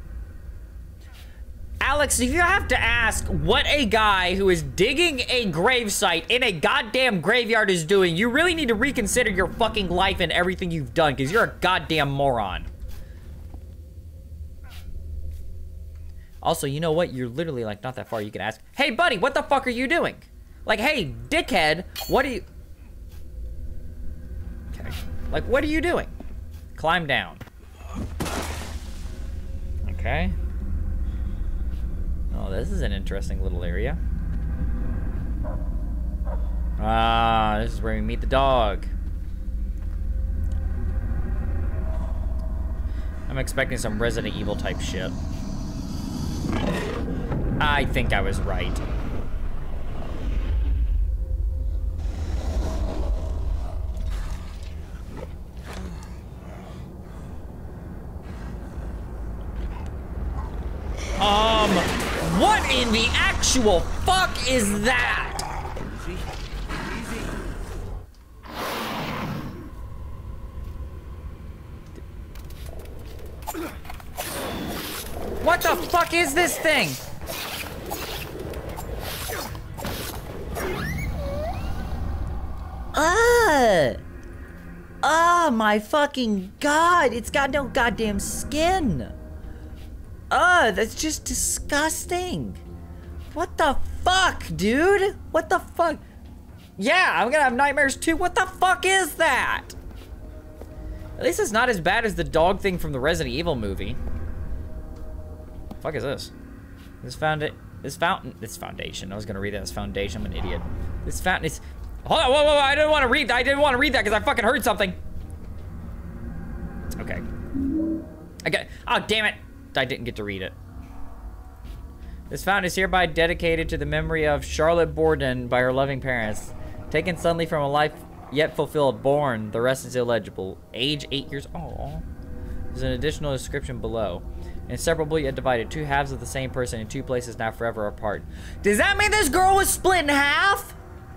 Alex, if you have to ask what a guy who is digging a gravesite in a goddamn graveyard is doing, you really need to reconsider your fucking life and everything you've done, because you're a goddamn moron. Also, you know what? You're literally, like, not that far. You can ask, hey, buddy, what the fuck are you doing? Like, hey, dickhead, what are you... Okay. Like, what are you doing? Climb down. Okay. Oh, this is an interesting little area. Ah, this is where we meet the dog. I'm expecting some Resident Evil type shit. I think I was right. Um, what in the actual fuck is that? Easy. Easy. What the fuck is this thing? Ah! Oh my fucking god! It's got no goddamn skin! Ugh, that's just disgusting. What the fuck, dude? What the fuck? Yeah, I'm gonna have nightmares too. What the fuck is that? At least it's not as bad as the dog thing from the Resident Evil movie. The fuck is this? This fountain, this fountain, this foundation. I was gonna read that as foundation. I'm an idiot. This fountain is. Hold on, whoa, whoa, whoa! I didn't want to read. I didn't want to read that because I fucking heard something. Okay. Okay. Oh, damn it! I didn't get to read it. This fountain is hereby dedicated to the memory of Charlotte Borden by her loving parents. Taken suddenly from a life yet fulfilled, born. The rest is illegible. Age eight years. Oh. There's an additional description below. Inseparable yet divided. Two halves of the same person in two places now forever apart. Does that mean this girl was split in half?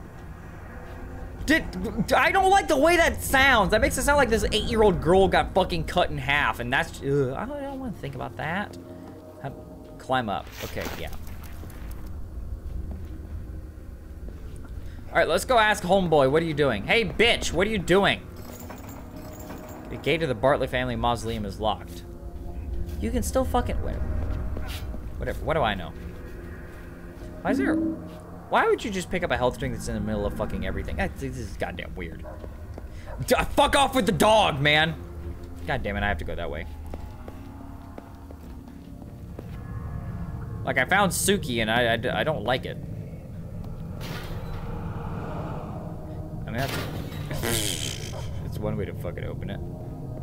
Did, I don't like the way that sounds. That makes it sound like this eight-year-old girl got fucking cut in half, and that's. Ugh, I don't, I don't want to think about that. How, climb up. Okay, yeah. All right, let's go ask homeboy. What are you doing? Hey, bitch, what are you doing? The gate to the Bartlett family mausoleum is locked. You can still fucking whatever. Whatever. What do I know? Why is there? Why would you just pick up a health drink that's in the middle of fucking everything? This is goddamn weird. D fuck off with the dog, man. God damn it, I have to go that way. Like, I found Suki, and I, I, I don't like it. I mean, that's... It's one way to fucking open it.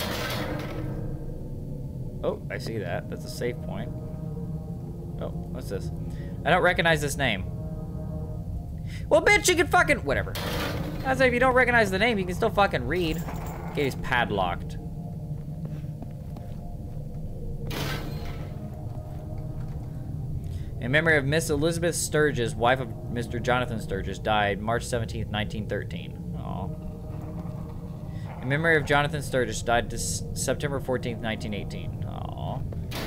Oh, I see that. That's a save point. Oh, what's this? I don't recognize this name. Well, bitch, you can fucking... Whatever. I was like, if you don't recognize the name, you can still fucking read. Gate is padlocked. In memory of Miss Elizabeth Sturgis, wife of Mister Jonathan Sturgis, died March seventeenth, nineteen thirteen. Aw. In memory of Jonathan Sturgis, died this September fourteenth, nineteen eighteen. Aw.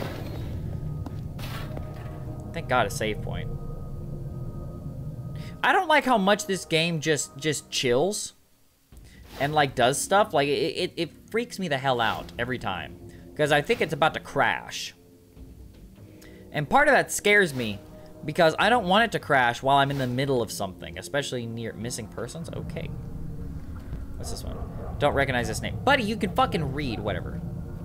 Thank God, a save point. I don't like how much this game just just chills. and like does stuff, like it, it, it freaks me the hell out every time. Because I think it's about to crash. And part of that scares me because I don't want it to crash while I'm in the middle of something, especially near missing persons. Okay. What's this one? Don't recognize this name. Buddy, you can fucking read, whatever.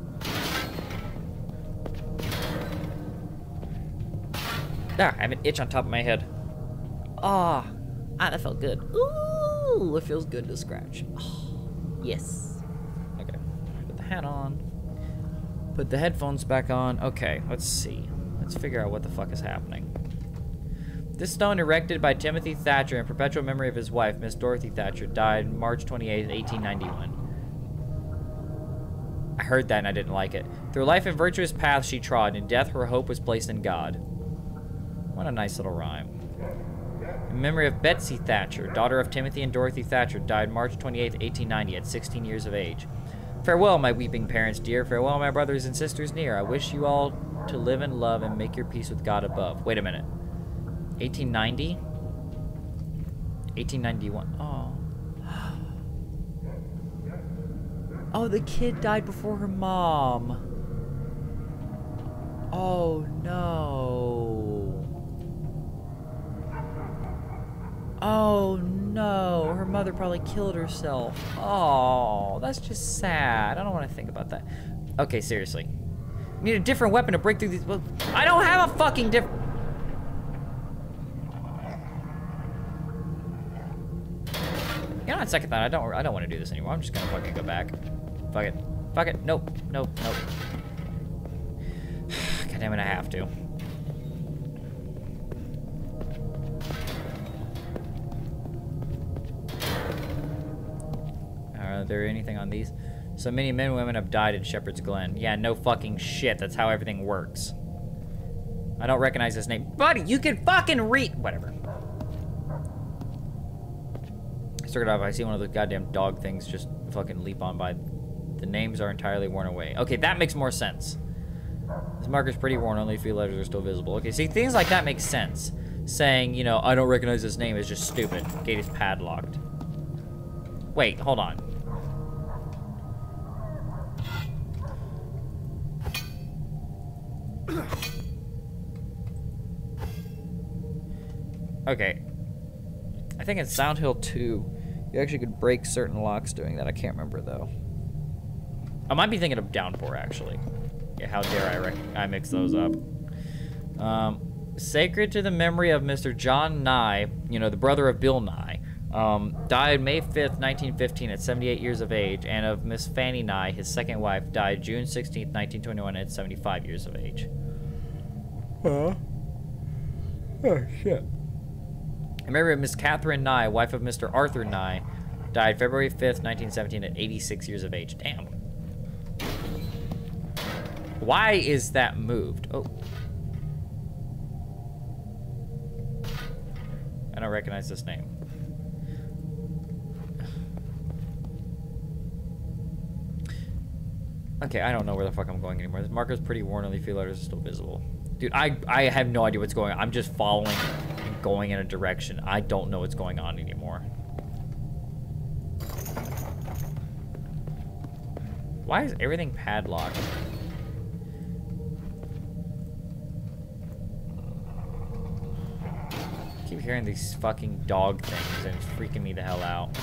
There, I have an itch on top of my head. Ah, oh, ah, that felt good. Ooh, it feels good to scratch. Oh, yes. Okay, put the hat on. Put the headphones back on. Okay, let's see. Let's figure out what the fuck is happening. This stone, erected by Timothy Thatcher in perpetual memory of his wife, Miss Dorothy Thatcher, died March twenty-eighth, eighteen ninety-one. I heard that and I didn't like it. Through life and virtuous paths she trod, in death her hope was placed in God. What a nice little rhyme. In memory of Betsy Thatcher, daughter of Timothy and Dorothy Thatcher, died March twenty-eighth, eighteen ninety, at sixteen years of age. Farewell, my weeping parents dear. Farewell, my brothers and sisters near. I wish you all to live and love and make your peace with God above. Wait a minute. eighteen ninety? eighteen ninety-one. Oh. Oh, the kid died before her mom. Oh, no. Oh, no. Her mother probably killed herself. Oh, that's just sad. I don't want to think about that. Okay, seriously. Need a different weapon to break through these. Well, I don't have a fucking different. You know, on second thought, I don't. I don't want to do this anymore. I'm just gonna fucking go back. Fuck it. Fuck it. Nope. Nope. Nope. God damn it! I have to. Are there anything on these? So many men and women have died in Shepherd's Glen. Yeah, no fucking shit. That's how everything works. I don't recognize this name. Buddy, you can fucking read. Whatever. I started off, I see one of those goddamn dog things just fucking leap on by. The names are entirely worn away. Okay, that makes more sense. This marker's pretty worn, only a few letters are still visible. Okay, see, things like that make sense. Saying, you know, I don't recognize this name is just stupid. Gate is padlocked. Wait, hold on. Okay. I think in Sound Hill two, you actually could break certain locks doing that. I can't remember, though. I might be thinking of Downpour, actually. Yeah, how dare I, rec I mix those up. Um, sacred to the memory of Mister John Nye, you know, the brother of Bill Nye, um, died May fifth, nineteen fifteen at seventy-eight years of age, and of Miss Fanny Nye, his second wife, died June sixteenth, nineteen twenty-one at seventy-five years of age. Huh? Oh, shit. I remember Miss Catherine Nye, wife of Mister Arthur Nye, died February fifth, nineteen seventeen at eighty-six years of age. Damn. Why is that moved? Oh. I don't recognize this name. Okay, I don't know where the fuck I'm going anymore. This marker's pretty worn, only a few letters are still visible. Dude, I, I have no idea what's going on. I'm just following and going in a direction. I don't know what's going on anymore. Why is everything padlocked? I keep hearing these fucking dog things and it's freaking me the hell out.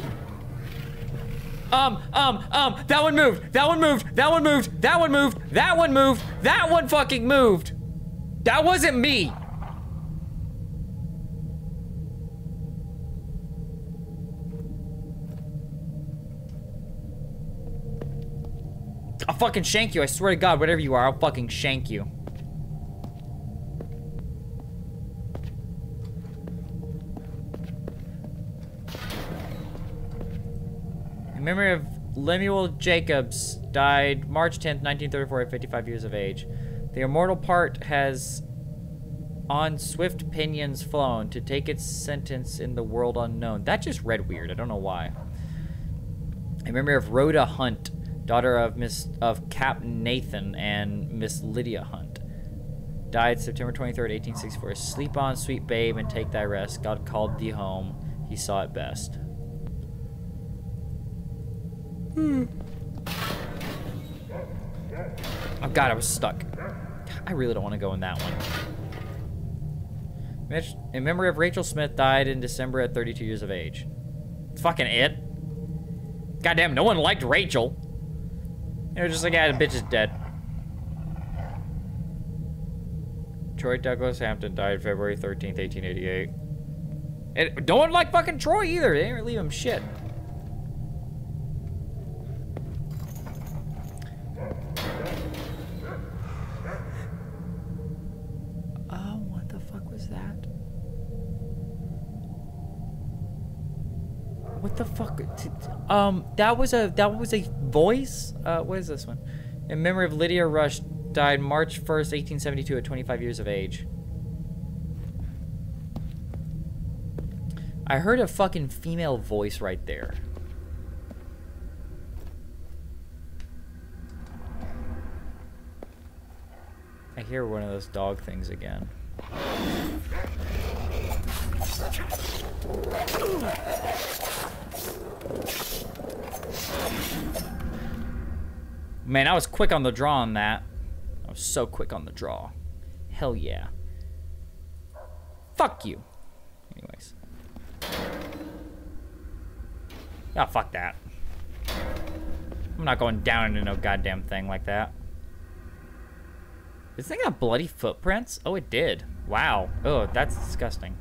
Um, um, um, that one moved, that one moved, that one moved, that one moved, that one moved, that one fucking moved. That wasn't me. I'll fucking shank you, I swear to God, whatever you are, I'll fucking shank you. In memory of Lemuel Jacobs, died March tenth, nineteen thirty-four at fifty-five years of age. The immortal part has on swift pinions flown to take its sentence in the world unknown. That just read weird, I don't know why. In memory of Rhoda Hunt, daughter of Miss of Captain Nathan and Miss Lydia Hunt. Died September twenty-third, eighteen sixty-four. Sleep on, sweet babe, and take thy rest. God called thee home. He saw it best. Oh god, I was stuck. I really don't want to go in that one. Mitch, in memory of Rachel Smith, died in December at thirty-two years of age. Fucking it. Goddamn, no one liked Rachel. They were just like, yeah, the bitch is dead. Troy Douglas Hampton died February thirteenth, eighteen eighty-eight. And no one liked fucking Troy either. They didn't leave him shit. Oh, what the fuck was that? What the fuck? Um, that was a that was a voice. Uh, what is this one? In memory of Lydia Rush, died March first, eighteen seventy-two, at twenty-five years of age. I heard a fucking female voice right there. I hear one of those dog things again. Man, I was quick on the draw on that. I was so quick on the draw. Hell yeah. Fuck you. Anyways. Ah, fuck that. I'm not going down into no goddamn thing like that. This thing got bloody footprints? Oh, it did. Wow. Oh, that's disgusting.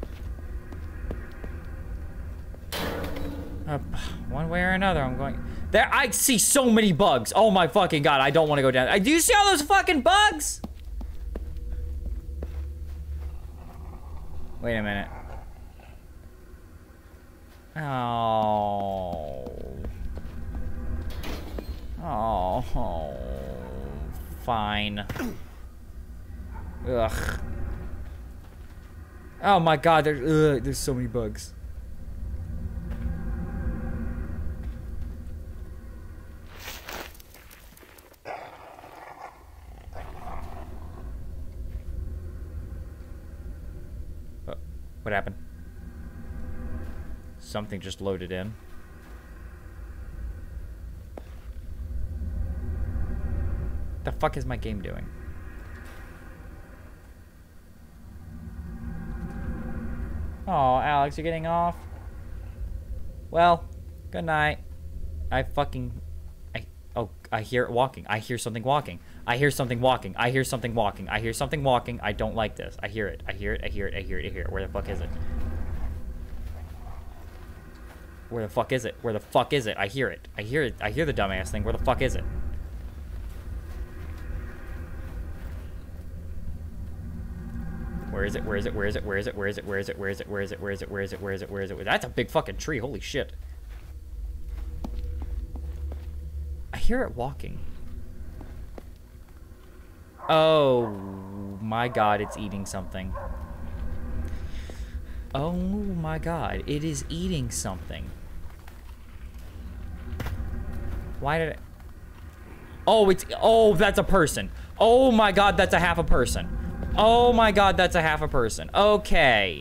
Uh, one way or another, I'm going... There, I see so many bugs. Oh my fucking god, I don't want to go down. Do you see all those fucking bugs? Wait a minute. Oh. Oh. Oh. Fine. Ugh. Oh my god, there's, ugh, there's so many bugs. What happened? Something just loaded in. The fuck is my game doing? Oh, Alex, you're getting off? Well, good night. I fucking... I... Oh, I hear it walking. I hear something walking. I hear something walking. I hear something walking. I hear something walking. I don't like this. I hear it. I hear it. I hear it. I hear it. I hear it. Where the fuck is it? Where the fuck is it? Where the fuck is it? I hear it. I hear it. I hear the dumbass thing. Where the fuck is it? Where is it? Where is it? Where is it? Where is it? Where is it? Where is it? Where is it? Where is it? Where is it? Where is it? Where is it? Where is it? That's a big fucking tree. Holy shit. I hear it walking. Oh my god, it's eating something. Oh my god, it is eating something. Why did it... Oh, it's... Oh, that's a person. Oh my god, that's a half a person. Oh my god, that's a half a person. Okay.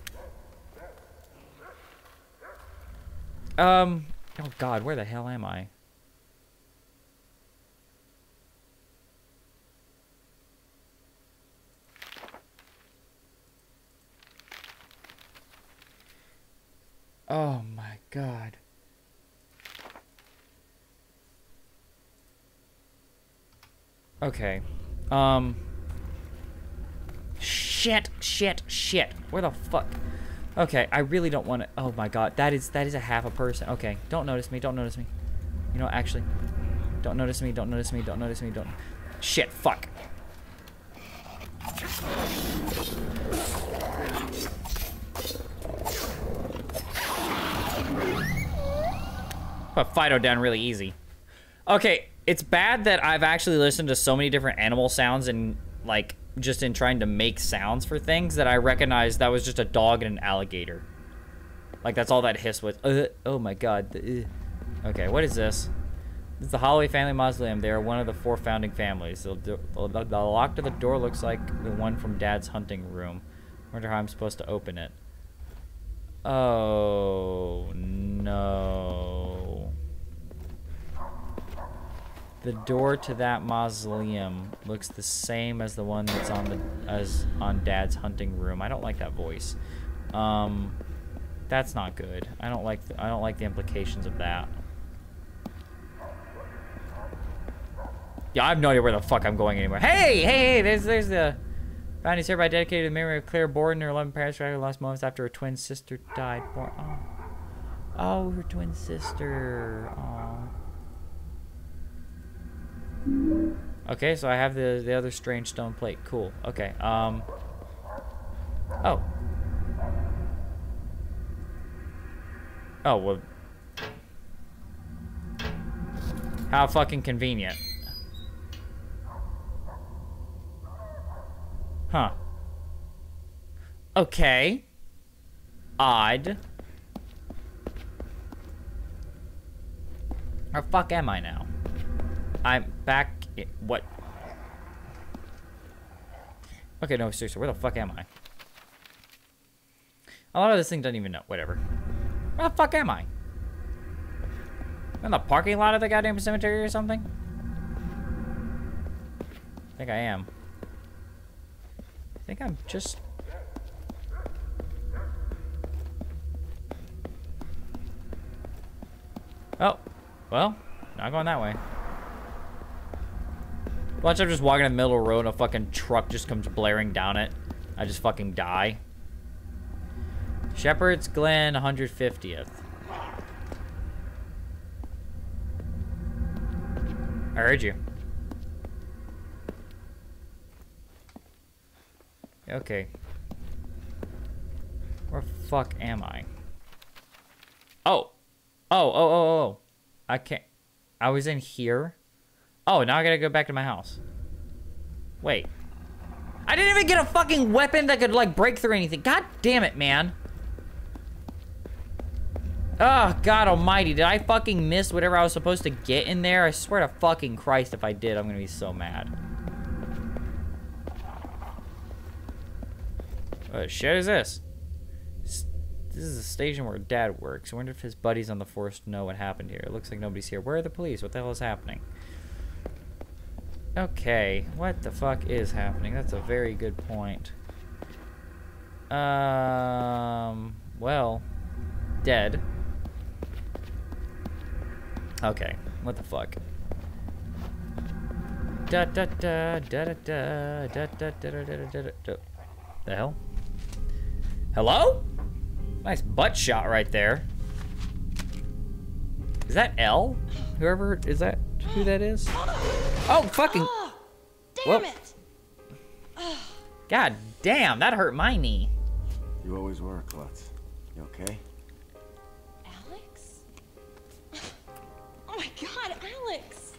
Um... Oh god, where the hell am I? Oh my god. Okay. Um. Shit, shit, shit. Where the fuck? Okay, I really don't want to. Oh my god, that is that is a half a person. Okay, don't notice me. Don't notice me. You know, actually, don't notice me. Don't notice me. Don't notice me. Don't. Shit, fuck. Put Fido down really easy. Okay, it's bad that I've actually listened to so many different animal sounds and, like, just in trying to make sounds for things that I recognized that was just a dog and an alligator. Like, that's all that hiss was. Uh, oh my god. Uh. Okay, what is this? This is the Holloway family mausoleum. They are one of the four founding families. The, the, the lock to the door looks like the one from Dad's hunting room. Wonder how I'm supposed to open it. Oh, no. The door to that mausoleum looks the same as the one that's on the as on Dad's hunting room. I don't like that voice. Um, that's not good. I don't like the, I don't like the implications of that. Yeah, I have no idea where the fuck I'm going anymore. Hey, hey, hey! There's there's the found is hereby dedicated to the memory of Claire Borden, her eleven parents who lost moments after her twin sister died. Born, oh, oh, her twin sister. Oh. Okay, so I have the the other strange stone plate. Cool. Okay. Um. Oh. Oh well. How fucking convenient. Huh. Okay. Odd. Where the fuck am I now? I'm back. I what? Okay, no, seriously, where the fuck am I? A lot of this thing doesn't even know. Whatever. Where the fuck am I? In the parking lot of the goddamn cemetery or something? I think I am. I think I'm just... Oh. Well, not going that way. Watch, I'm just walking in the middle of the road and a fucking truck just comes blaring down it. I just fucking die. Shepherd's Glen, one hundred fiftieth. I heard you. Okay. Where the fuck am I? Oh. Oh, oh, oh, oh. I can't. I was in here. Oh, now I gotta go back to my house. Wait. I didn't even get a fucking weapon that could, like, break through anything. God damn it, man. Oh, God almighty. Did I fucking miss whatever I was supposed to get in there? I swear to fucking Christ, if I did, I'm gonna be so mad. What shit is this? This is a station where Dad works. I wonder if his buddies on the force know what happened here. It looks like nobody's here. Where are the police? What the hell is happening? Okay, what the fuck is happening? That's a very good point. Um, well, dead. Okay, what the fuck? Da da da da da da da da da da da da da. The hell? Hello? Nice butt shot right there. Is that Elle? Whoever is that? Who that is? Oh, fucking! Oh, damn it! God damn, that hurt my knee. You always were, Klutz. You okay? Alex? Oh my God, Alex!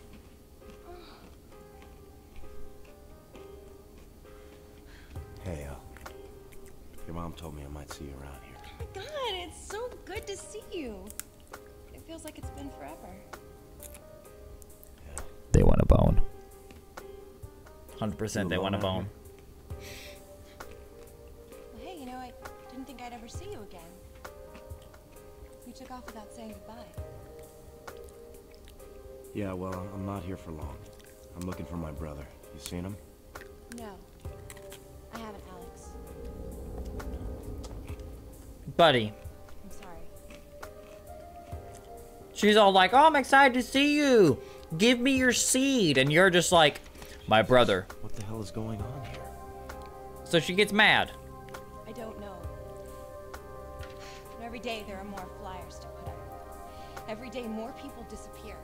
Hey, Elle. Your mom told me I might see you around here. Oh my God, it's so good to see you. It feels like it's been forever. They want a bone. one hundred percent they want a bone. Well, hey, you know, I didn't think I'd ever see you again. You took off without saying goodbye. Yeah, well, I'm not here for long. I'm looking for my brother. You seen him? No. I haven't, Alex. Buddy. I'm sorry. She's all like, oh, I'm excited to see you. Give me your seed. And you're just like, my brother. What the hell is going on here? So she gets mad. I don't know. And every day there are more flyers to put up. Every day more people disappear.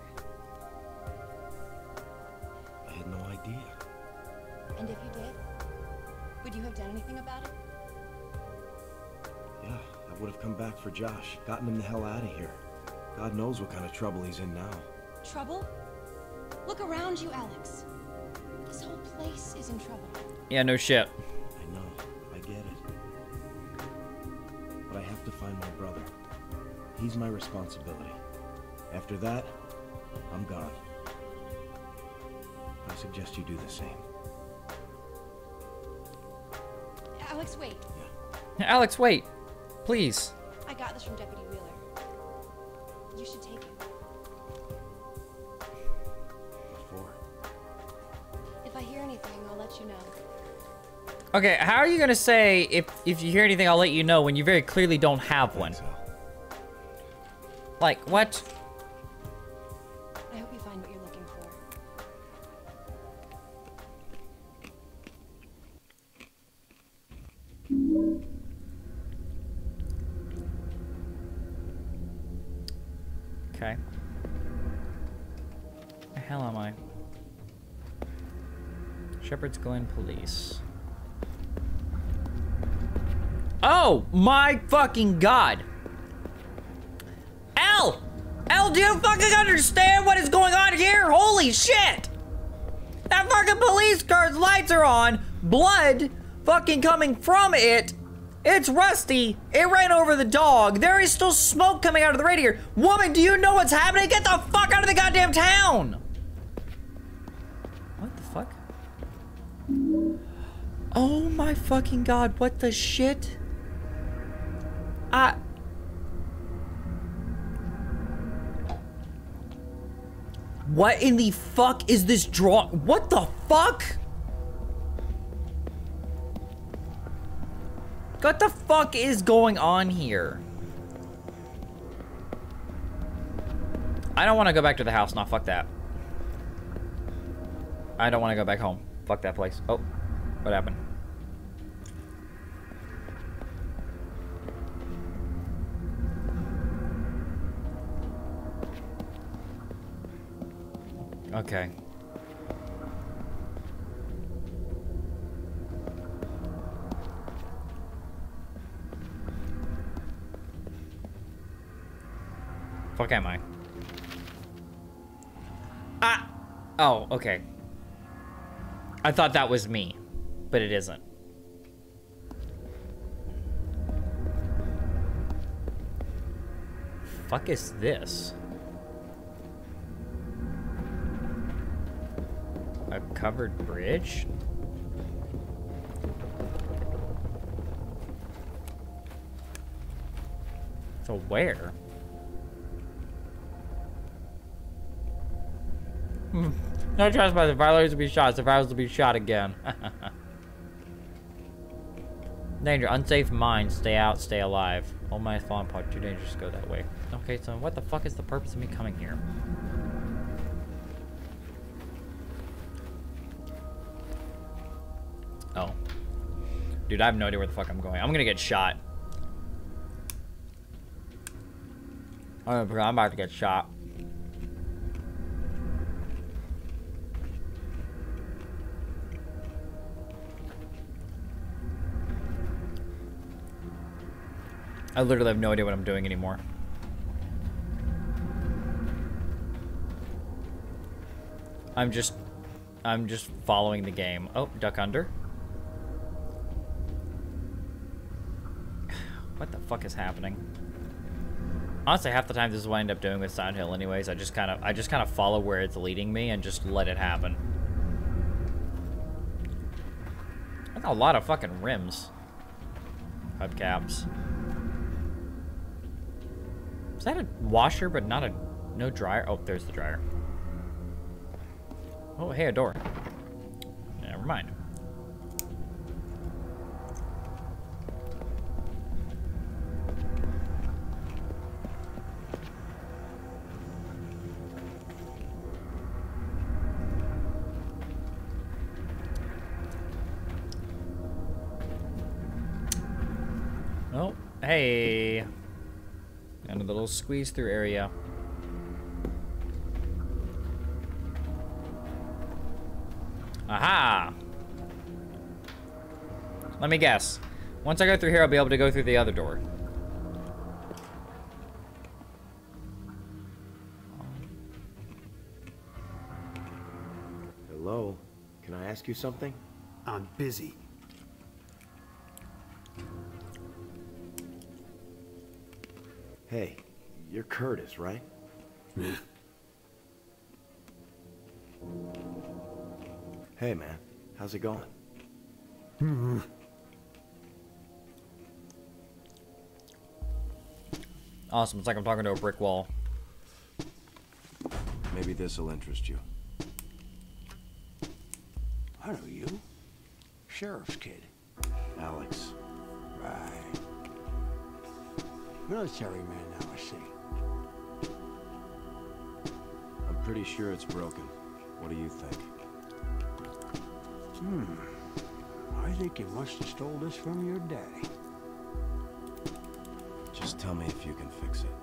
I had no idea. And if you did, would you have done anything about it? Yeah, I would have come back for Josh, gotten him the hell out of here. God knows what kind of trouble he's in now. Trouble? Look around you, Alex. This whole place is in trouble. Yeah, no shit. I know, I get it. But I have to find my brother. He's my responsibility. After that, I'm gone. I suggest you do the same. Alex, wait. Alex, wait. Please. I got this from Deputy Wheeler. You should take it. anything, I'll let you know. Okay, how are you gonna say if if you hear anything, I'll let you know when you very clearly don't have one? Like what? I hope you find what you're looking for. Okay. Where the hell am I? Shepherd's Glen Police. Oh my fucking god! L! L, do you fucking understand what is going on here? Holy shit! That fucking police car's lights are on, blood fucking coming from it. It's rusty. It ran over the dog. There is still smoke coming out of the radiator. Woman, do you know what's happening? Get the fuck out of the goddamn town! What the fuck? Oh my fucking god, what the shit? I... What in the fuck is this draw? What the fuck? What the fuck is going on here? I don't want to go back to the house. Nah, fuck that. I don't want to go back home. Fuck that place. Oh, what happened? Okay. Fuck am I? Ah! Oh, okay. I thought that was me, but it isn't. Fuck is this? A covered bridge? So where? Hmm. No trespass. The violators will be shot. Survivors will be shot again. Danger. Unsafe mines. Stay out. Stay alive. All mines falling apart. Too dangerous to go that way. Okay, so what the fuck is the purpose of me coming here? Oh. Dude, I have no idea where the fuck I'm going. I'm gonna get shot. I'm about to get shot. I literally have no idea what I'm doing anymore. I'm just... I'm just following the game. Oh, duck under. What the fuck is happening? Honestly, half the time this is what I end up doing with Silent Hill anyways. I just kind of I just kind of follow where it's leading me and just let it happen. That's a lot of fucking rims. Hubcaps. Is that a washer but not a no dryer? Oh, there's the dryer. Oh, hey, a door. Never mind. Oh, hey. And a little squeeze through area. Aha! Let me guess. Once I go through here, I'll be able to go through the other door. Hello? Can I ask you something? I'm busy. Hey, you're Curtis, right? Hey, man. How's it going? Hmm. Awesome. It's like I'm talking to a brick wall. Maybe this'll interest you. I know you. Sheriff's kid. Alex. Right. Military man now, I see. I'm pretty sure it's broken. What do you think? Hmm. I think you must have stole this from your daddy. Just tell me if you can fix it.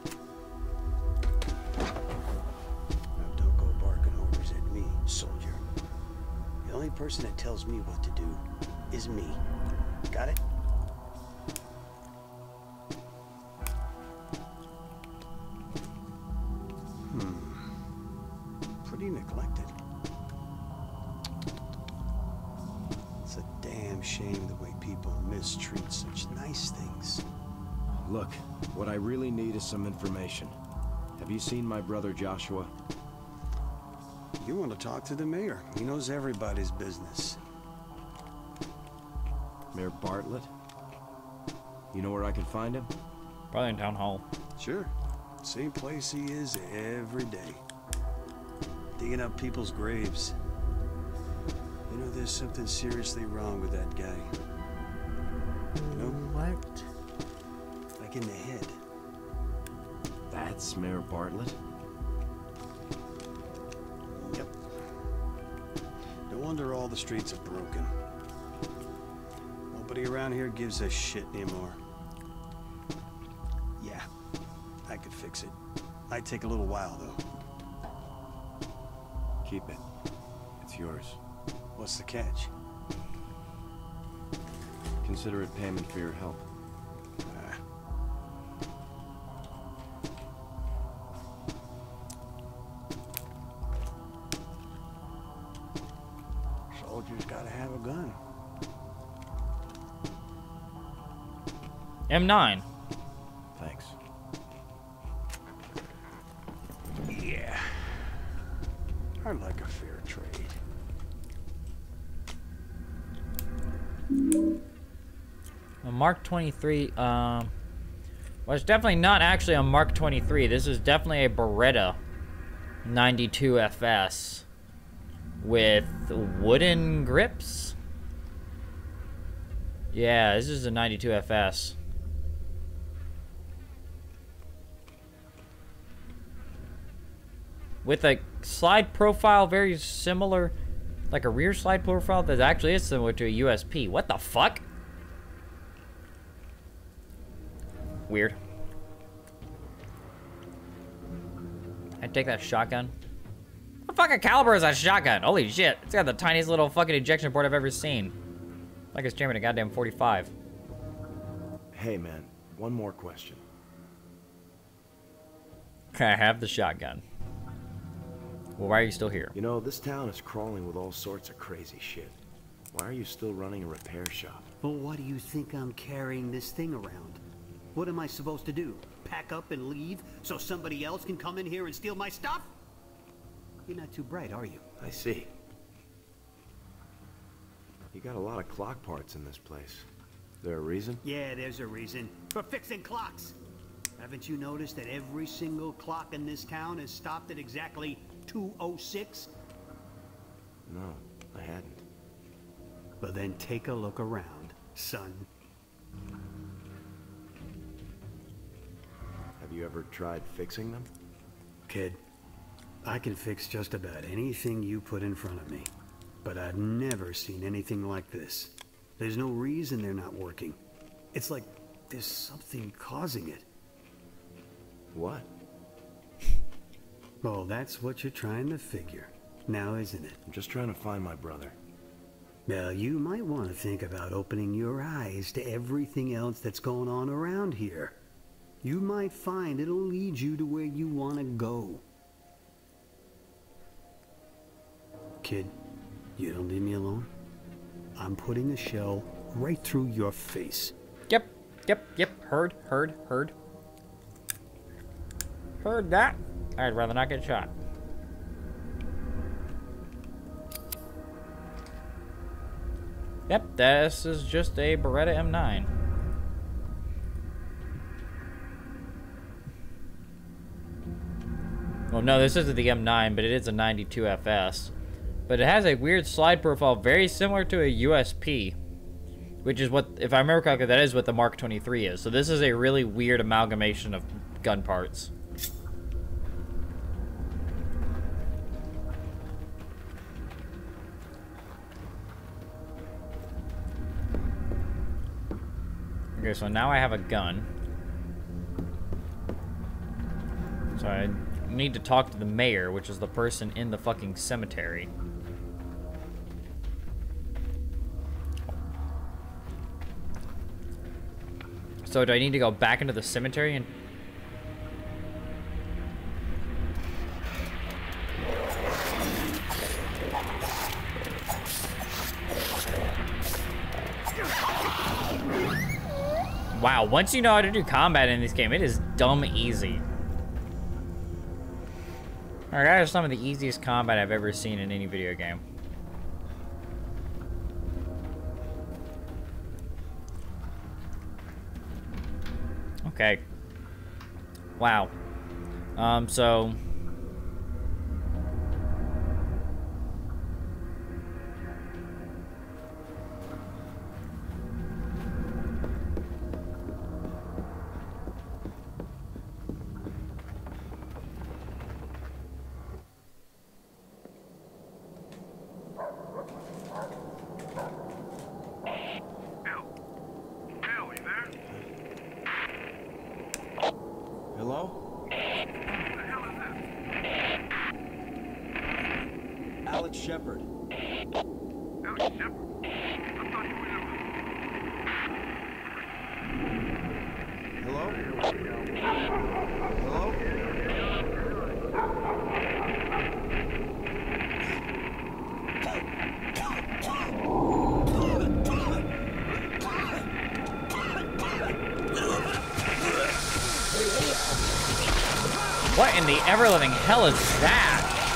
Now don't go barking orders at me, soldier. The only person that tells me what to do is me. Got it? Hmm. Pretty neglected. It's a damn shame the way people mistreat such nice things. Look, what I really need is some information. Have you seen my brother Joshua? You want to talk to the mayor. He knows everybody's business. Mayor Bartlett? You know where I can find him? Probably in town hall. Sure. Same place he is every day. Digging up people's graves. You know, there's something seriously wrong with that guy. You know? What? Like in the head. That's Mayor Bartlett? Yep. No wonder all the streets are broken. Nobody around here gives a shit anymore. Yeah, I could fix it. Might take a little while, though. Keep it. It's yours. What's the catch? Consider it payment for your help. Ah. Soldiers gotta have a gun. M nine. Thanks. Yeah. I like a fair trade. A Mark twenty-three, um... well, it's definitely not actually a Mark twenty-three. This is definitely a Beretta ninety-two F S with wooden grips. Yeah, this is a ninety-two F S. With a slide profile very similar, like a rear slide profile that actually is similar to a U S P. What the fuck? Weird. I'd take that shotgun. What fucking caliber is that shotgun? Holy shit. It's got the tiniest little fucking ejection port I've ever seen. Like it's jamming a goddamn forty-five. Hey man, one more question. I have the shotgun. Well, why are you still here? You know, this town is crawling with all sorts of crazy shit. Why are you still running a repair shop? Well, what do you think I'm carrying this thing around? What am I supposed to do? Pack up and leave so somebody else can come in here and steal my stuff? You're not too bright, are you? I see. You got a lot of clock parts in this place. Is there a reason? Yeah, there's a reason. For fixing clocks. Haven't you noticed that every single clock in this town is stopped at exactly two oh six? No, I hadn't. But then take a look around, son. Have you ever tried fixing them? Kid, I can fix just about anything you put in front of me. But I've never seen anything like this. There's no reason they're not working. It's like there's something causing it. What? Well, that's what you're trying to figure. Now, isn't it? I'm just trying to find my brother. Well, you might want to think about opening your eyes to everything else that's going on around here. You might find it'll lead you to where you want to go. Kid, you don't leave me alone. I'm putting a shell right through your face. Yep, yep, yep. Heard, heard, heard. Heard that. I'd rather not get shot. Yep, this is just a Beretta M nine. Well, no, this isn't the M nine, but it is a ninety-two F S. But it has a weird slide profile very similar to a U S P. Which is what, if I remember correctly, that is what the Mark twenty-three is. So this is a really weird amalgamation of gun parts. Okay, so now I have a gun. So I need to talk to the mayor, which is the person in the fucking cemetery. So do I need to go back into the cemetery and... Wow, once you know how to do combat in this game, it is dumb easy. Alright, that is some of the easiest combat I've ever seen in any video game. Okay. Wow. Um, so... Hello? Alex Shepard. Alex Shepard? I thought you were Hello? Hello? What in the ever-living hell is that?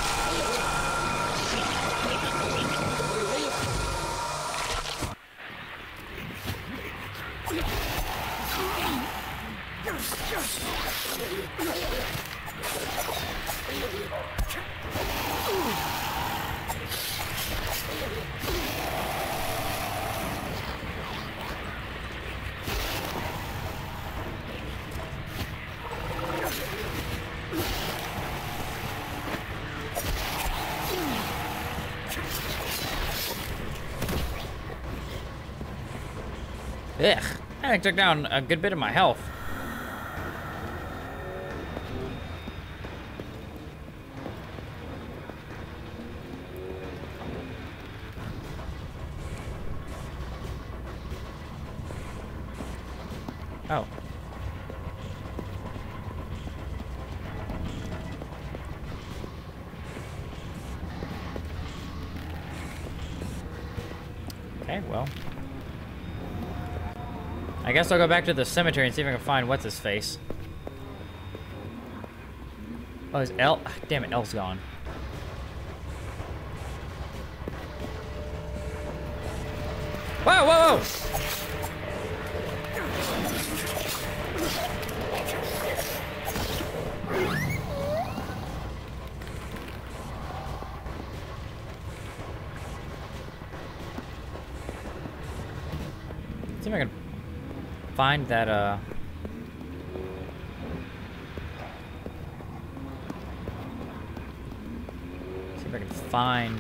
Ugh, I took down a good bit of my health. Oh. Okay, well. I guess I'll go back to the cemetery and see if I can find what's his face. Oh, is L? Damn it, L's gone. Whoa, whoa, whoa! Let's see if I can find that, uh... see if I can find...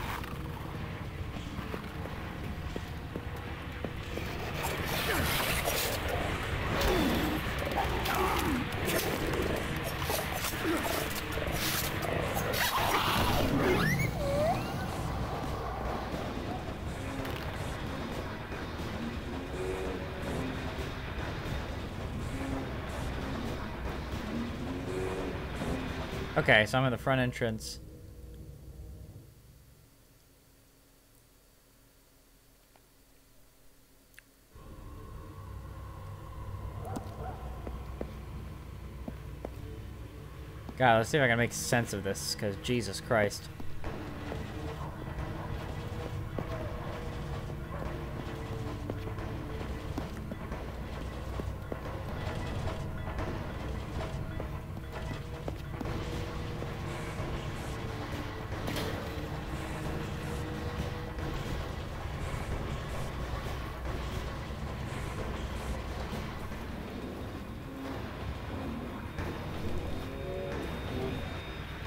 Okay, so I'm in the front entrance. God, let's see if I can make sense of this, because Jesus Christ.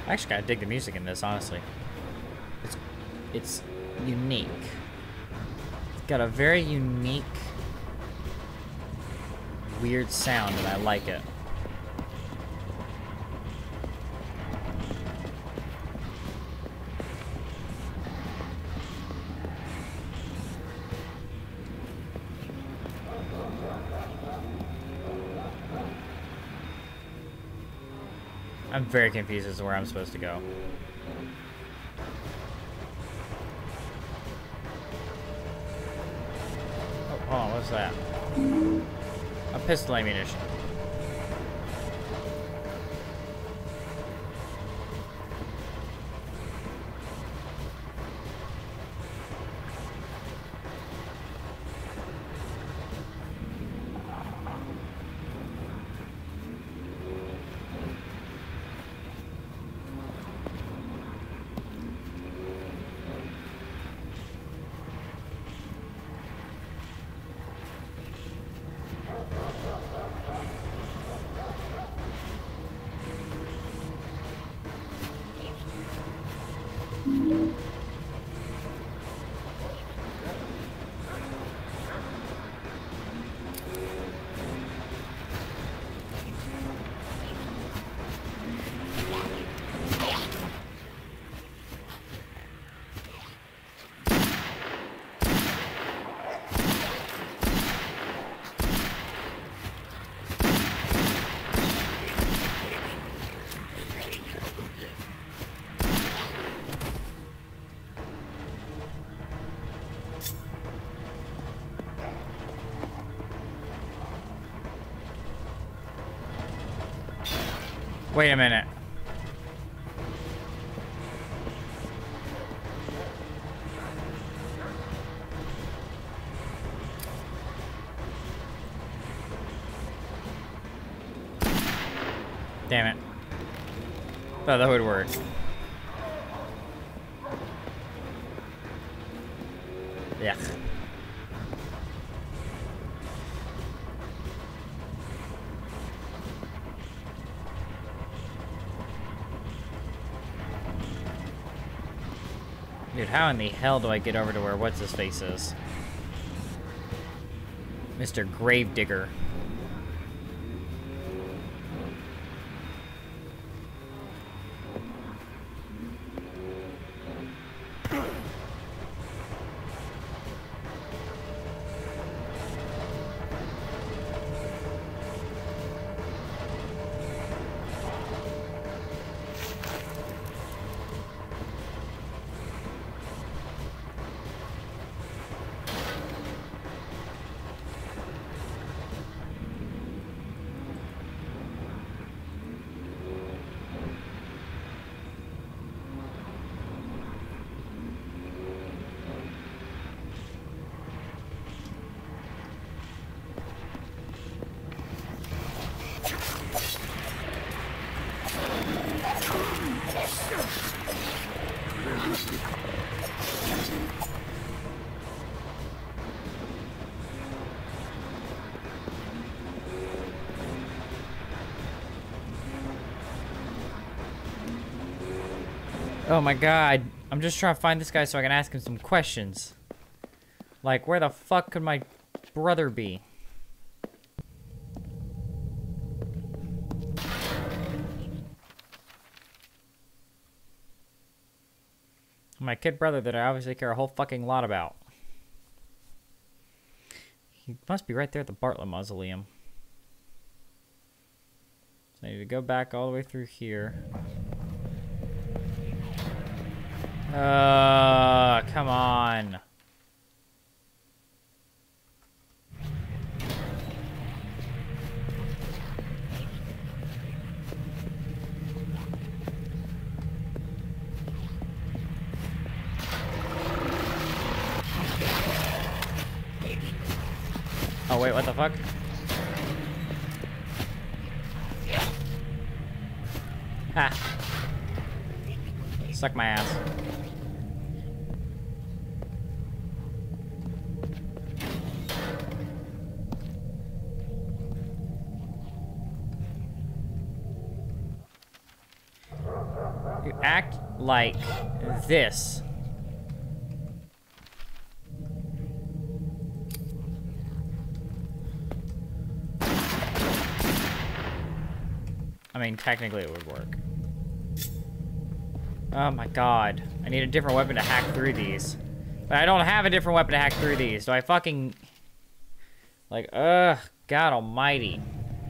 I actually gotta dig the music in this, honestly. It's, it's unique. It's got a very unique, weird sound, and I like it. I'm very confused as to where I'm supposed to go. Oh, hold on, what's that? A pistol ammunition. Wait a minute. Damn it. Thought that would work. Yeah. Dude, how in the hell do I get over to where what's his face is? Mister Gravedigger. Oh my god, I'm just trying to find this guy so I can ask him some questions. Like, where the fuck could my brother be? My kid brother that I obviously care a whole fucking lot about. He must be right there at the Bartlett Mausoleum. So I need to go back all the way through here. Uh, come on. Oh wait, what the fuck? Ha. Suck my ass. You act like this. I mean, technically it would work. Oh my god. I need a different weapon to hack through these. But I don't have a different weapon to hack through these. Do I fucking... Like, ugh, God almighty.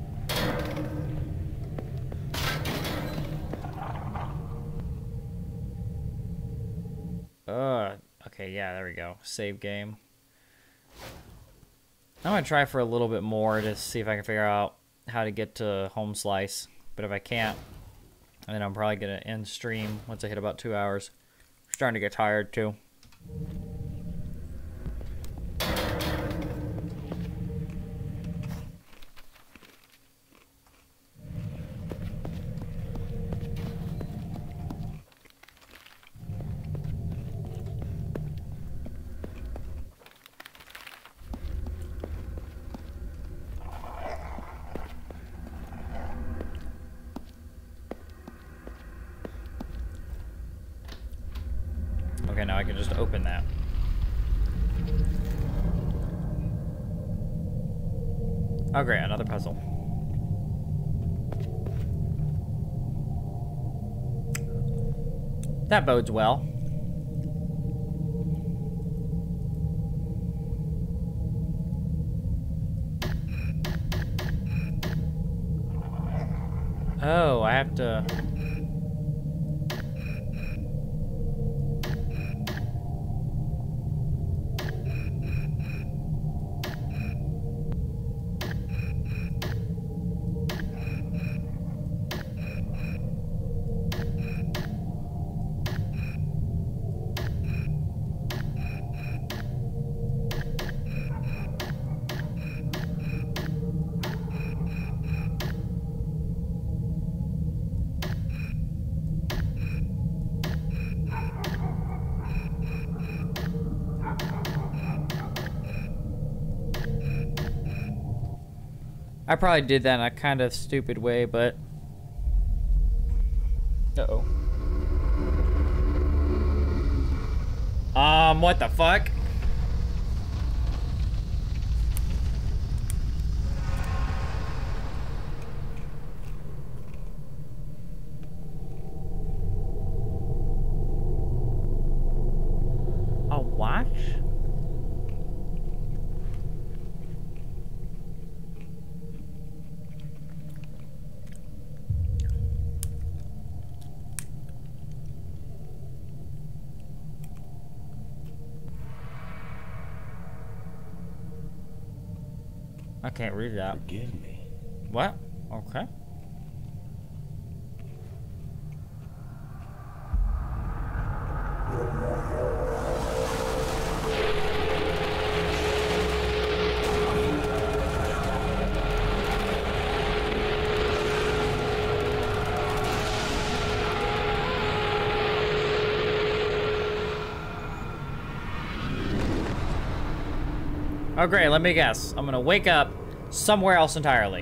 Ugh. Okay, yeah, there we go. Save game. I'm gonna try for a little bit more to see if I can figure out how to get to home slice. But if I can't, then I'm probably gonna end stream once I hit about two hours. I'm starting to get tired too. Okay, now I can just open that. Oh great, another puzzle. That bodes well. Oh, I have to... I probably did that in a kind of stupid way, but... Uh-oh. Um, what the fuck? A watch? I can't read that. Forgive me. What? Okay. Oh great, let me guess. I'm gonna wake up somewhere else entirely.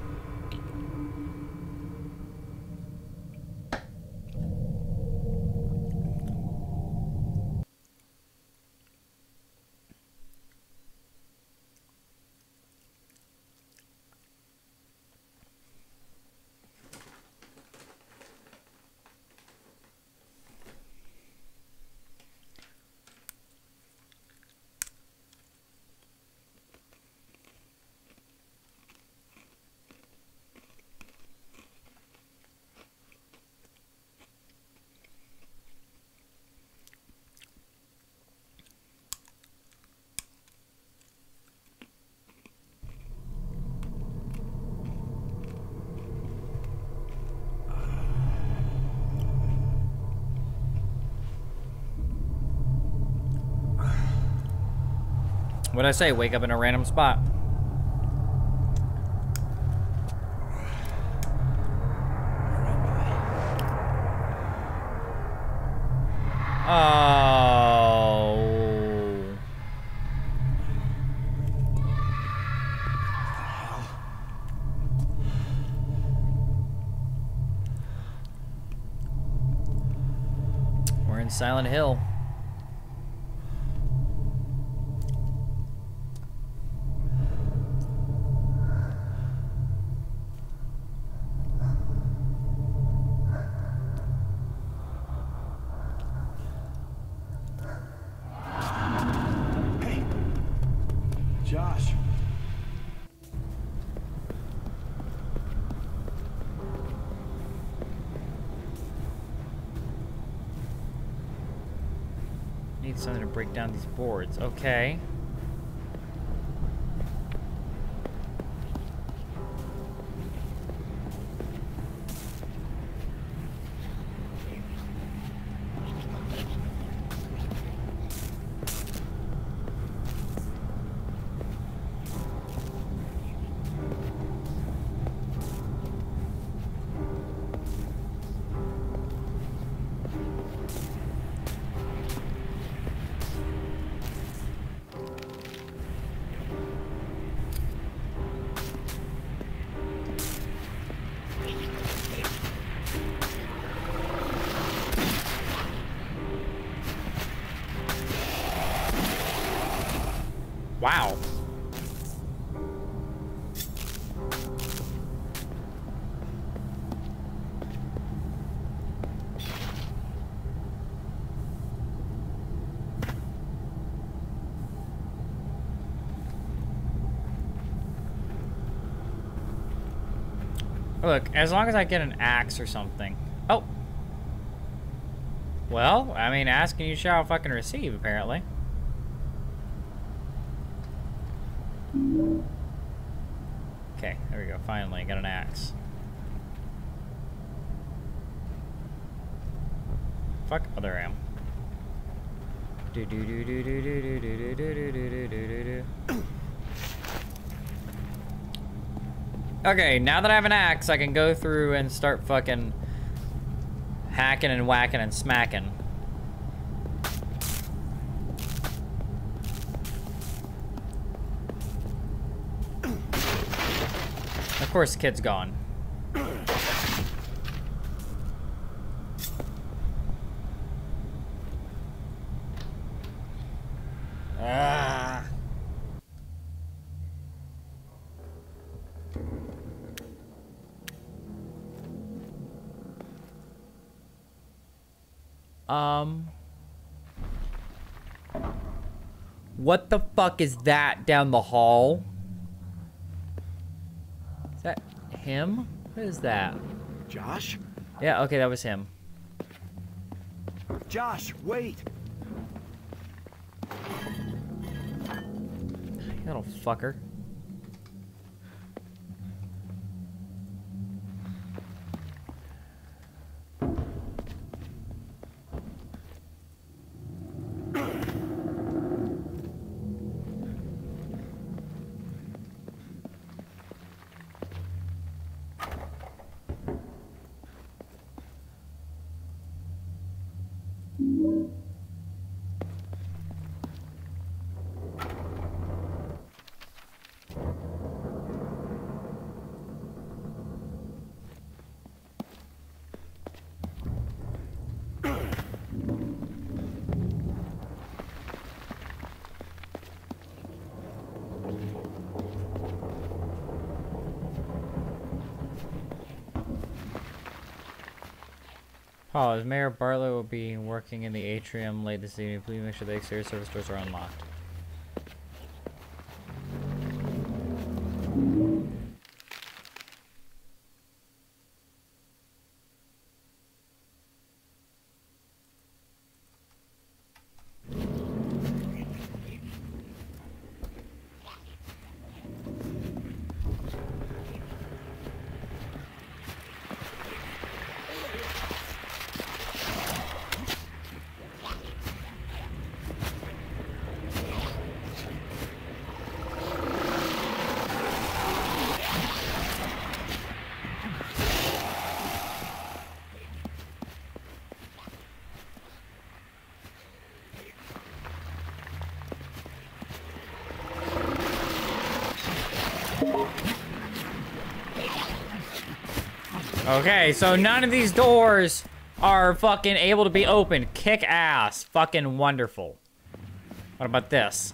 What'd I say? Wake up in a random spot. Oh. Silent Hill. Hey, Josh. Need something to break down these boards. Okay. Wow. Look, as long as I get an axe or something. Oh. Well, I mean, ask and you shall fucking receive, apparently. Okay, there we go. Finally, got an axe. Fuck, oh, there I am. Do do do do do do do do do do do do do do. Okay, now that I have an axe, I can go through and start fucking hacking and whacking and smacking. Of course, the kid's gone. Ah. Um. What the fuck is that down the hall? Is that him? What is that? Josh? Yeah, okay, that was him. Josh, wait! You little fucker. Oh, as Mayor Bartlett will be working in the atrium late this evening. Please make sure the exterior service doors are unlocked. Okay, so none of these doors are fucking able to be open. Kick ass. Fucking wonderful. What about this?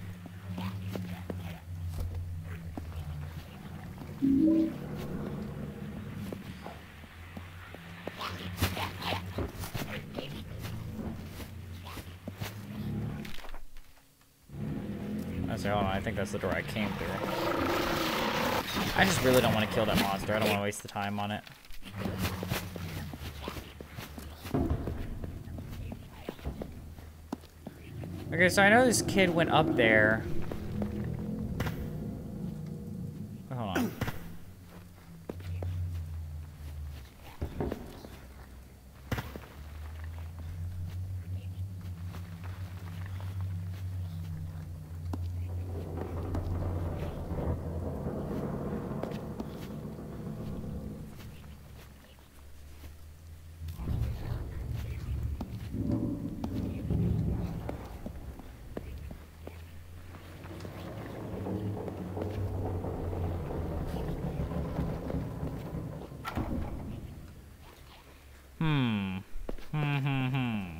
I say, hold on, I think that's the door I came through. I just really don't want to kill that monster. I don't want to waste the time on it. Okay, so I know this kid went up there. Hold on. Hmm. Hmm, hmm, hmm.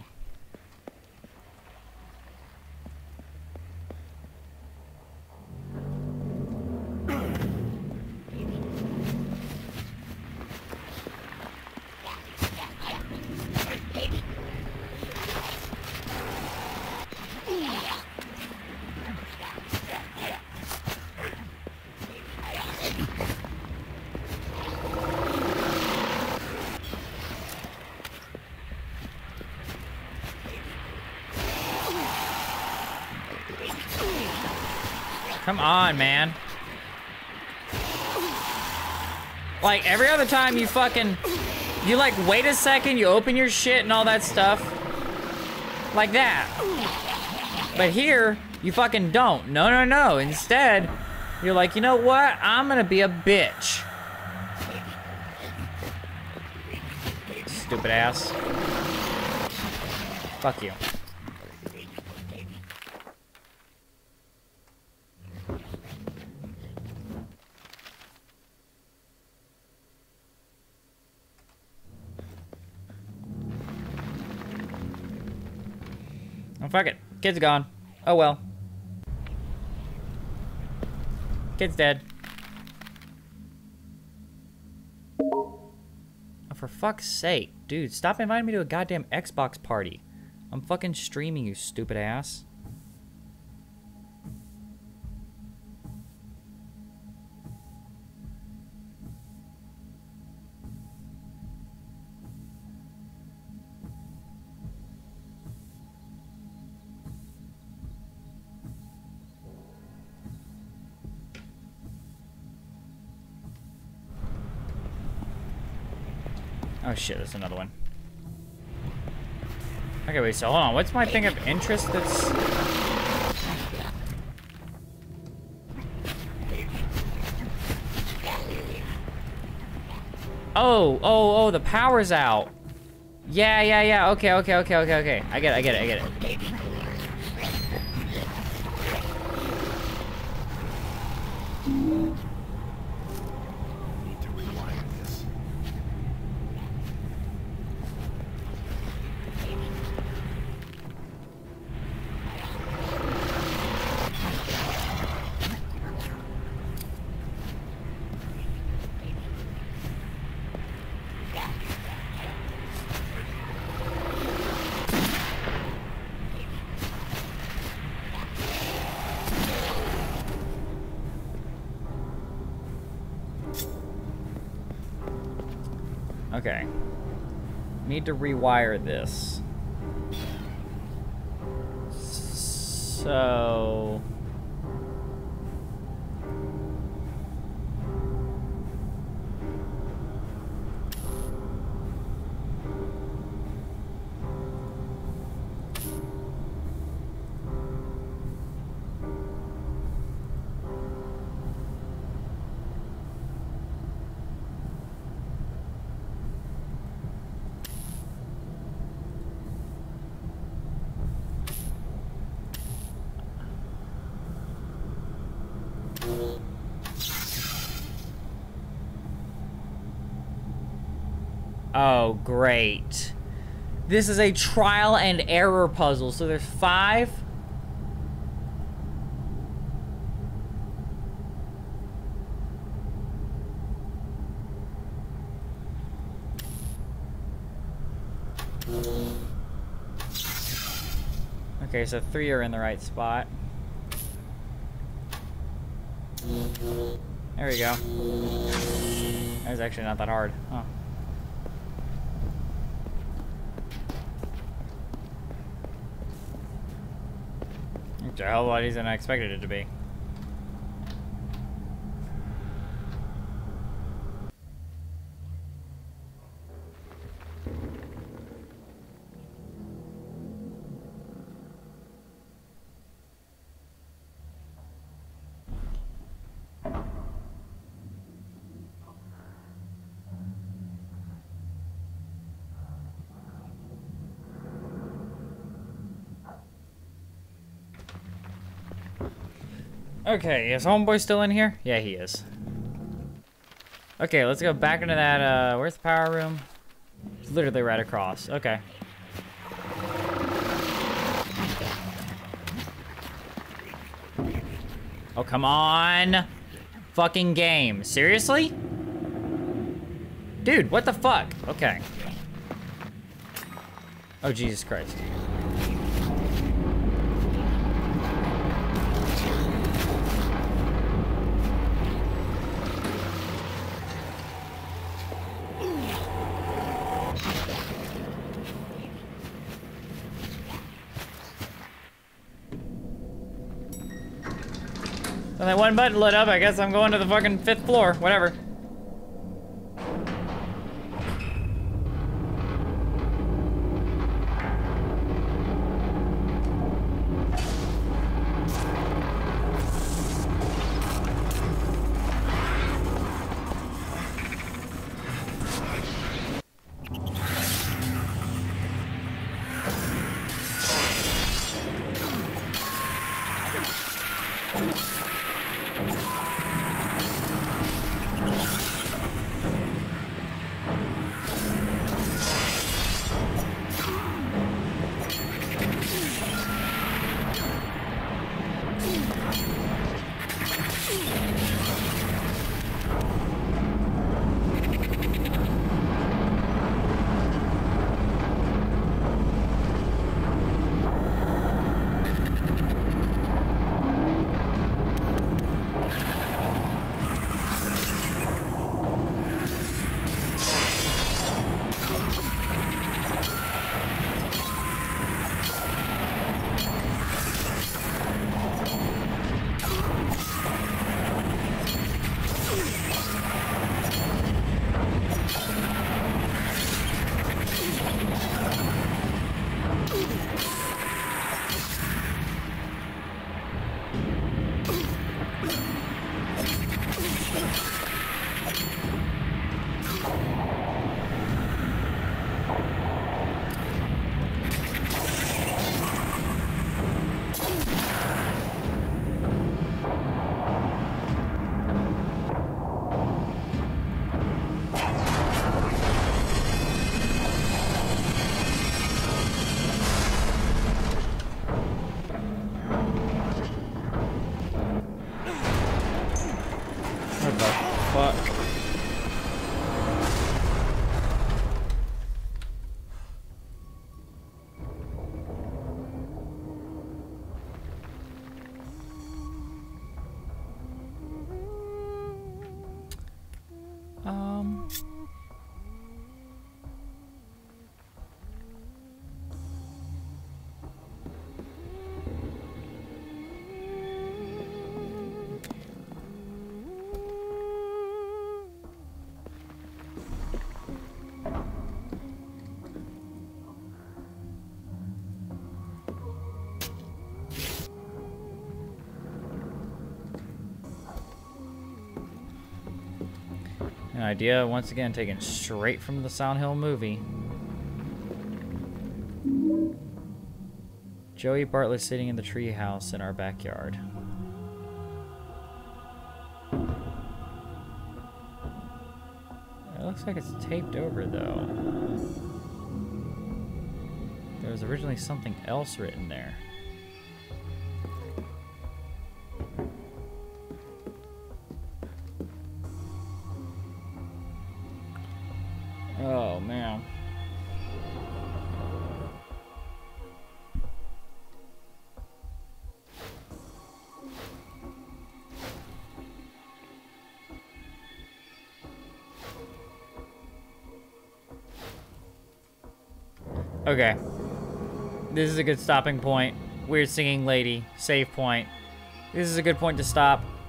Come on, man. Like, every other time you fucking... You, like, wait a second, you open your shit and all that stuff. Like that. But here, you fucking don't. No, no, no. Instead, you're like, you know what? I'm gonna be a bitch. Stupid ass. Fuck you. Oh, fuck it. Kid's gone. Oh well. Kid's dead. Oh, for fuck's sake. Dude, stop inviting me to a goddamn Xbox party. I'm fucking streaming, you stupid ass. Oh shit, there's another one. Okay, wait, so hold on. What's my thing of interest that's... Oh, oh, oh, the power's out. Yeah, yeah, yeah. Okay, okay, okay, okay, okay. I get it, I get it, I get it. Okay. Need to rewire this. So... Oh, great. This is a trial and error puzzle, so there's five. Okay, so three are in the right spot. There we go. That was actually not that hard. Huh. It's a hell of a lot easier than I expected it to be. Okay, is Homeboy still in here? Yeah, he is. Okay, let's go back into that, uh, where's the power room? It's literally right across. Okay. Oh, come on! Fucking game. Seriously? Dude, what the fuck? Okay. Oh, Jesus Christ. And that one button lit up, I guess I'm going to the fucking fifth floor, whatever. Um... An idea, once again, taken straight from the Silent Hill movie. Joey Bartlett sitting in the treehouse in our backyard. looks like it's taped over, though. There was originally something else written there. Oh, man. Okay. This is a good stopping point. Weird singing lady. Save point. This is a good point to stop.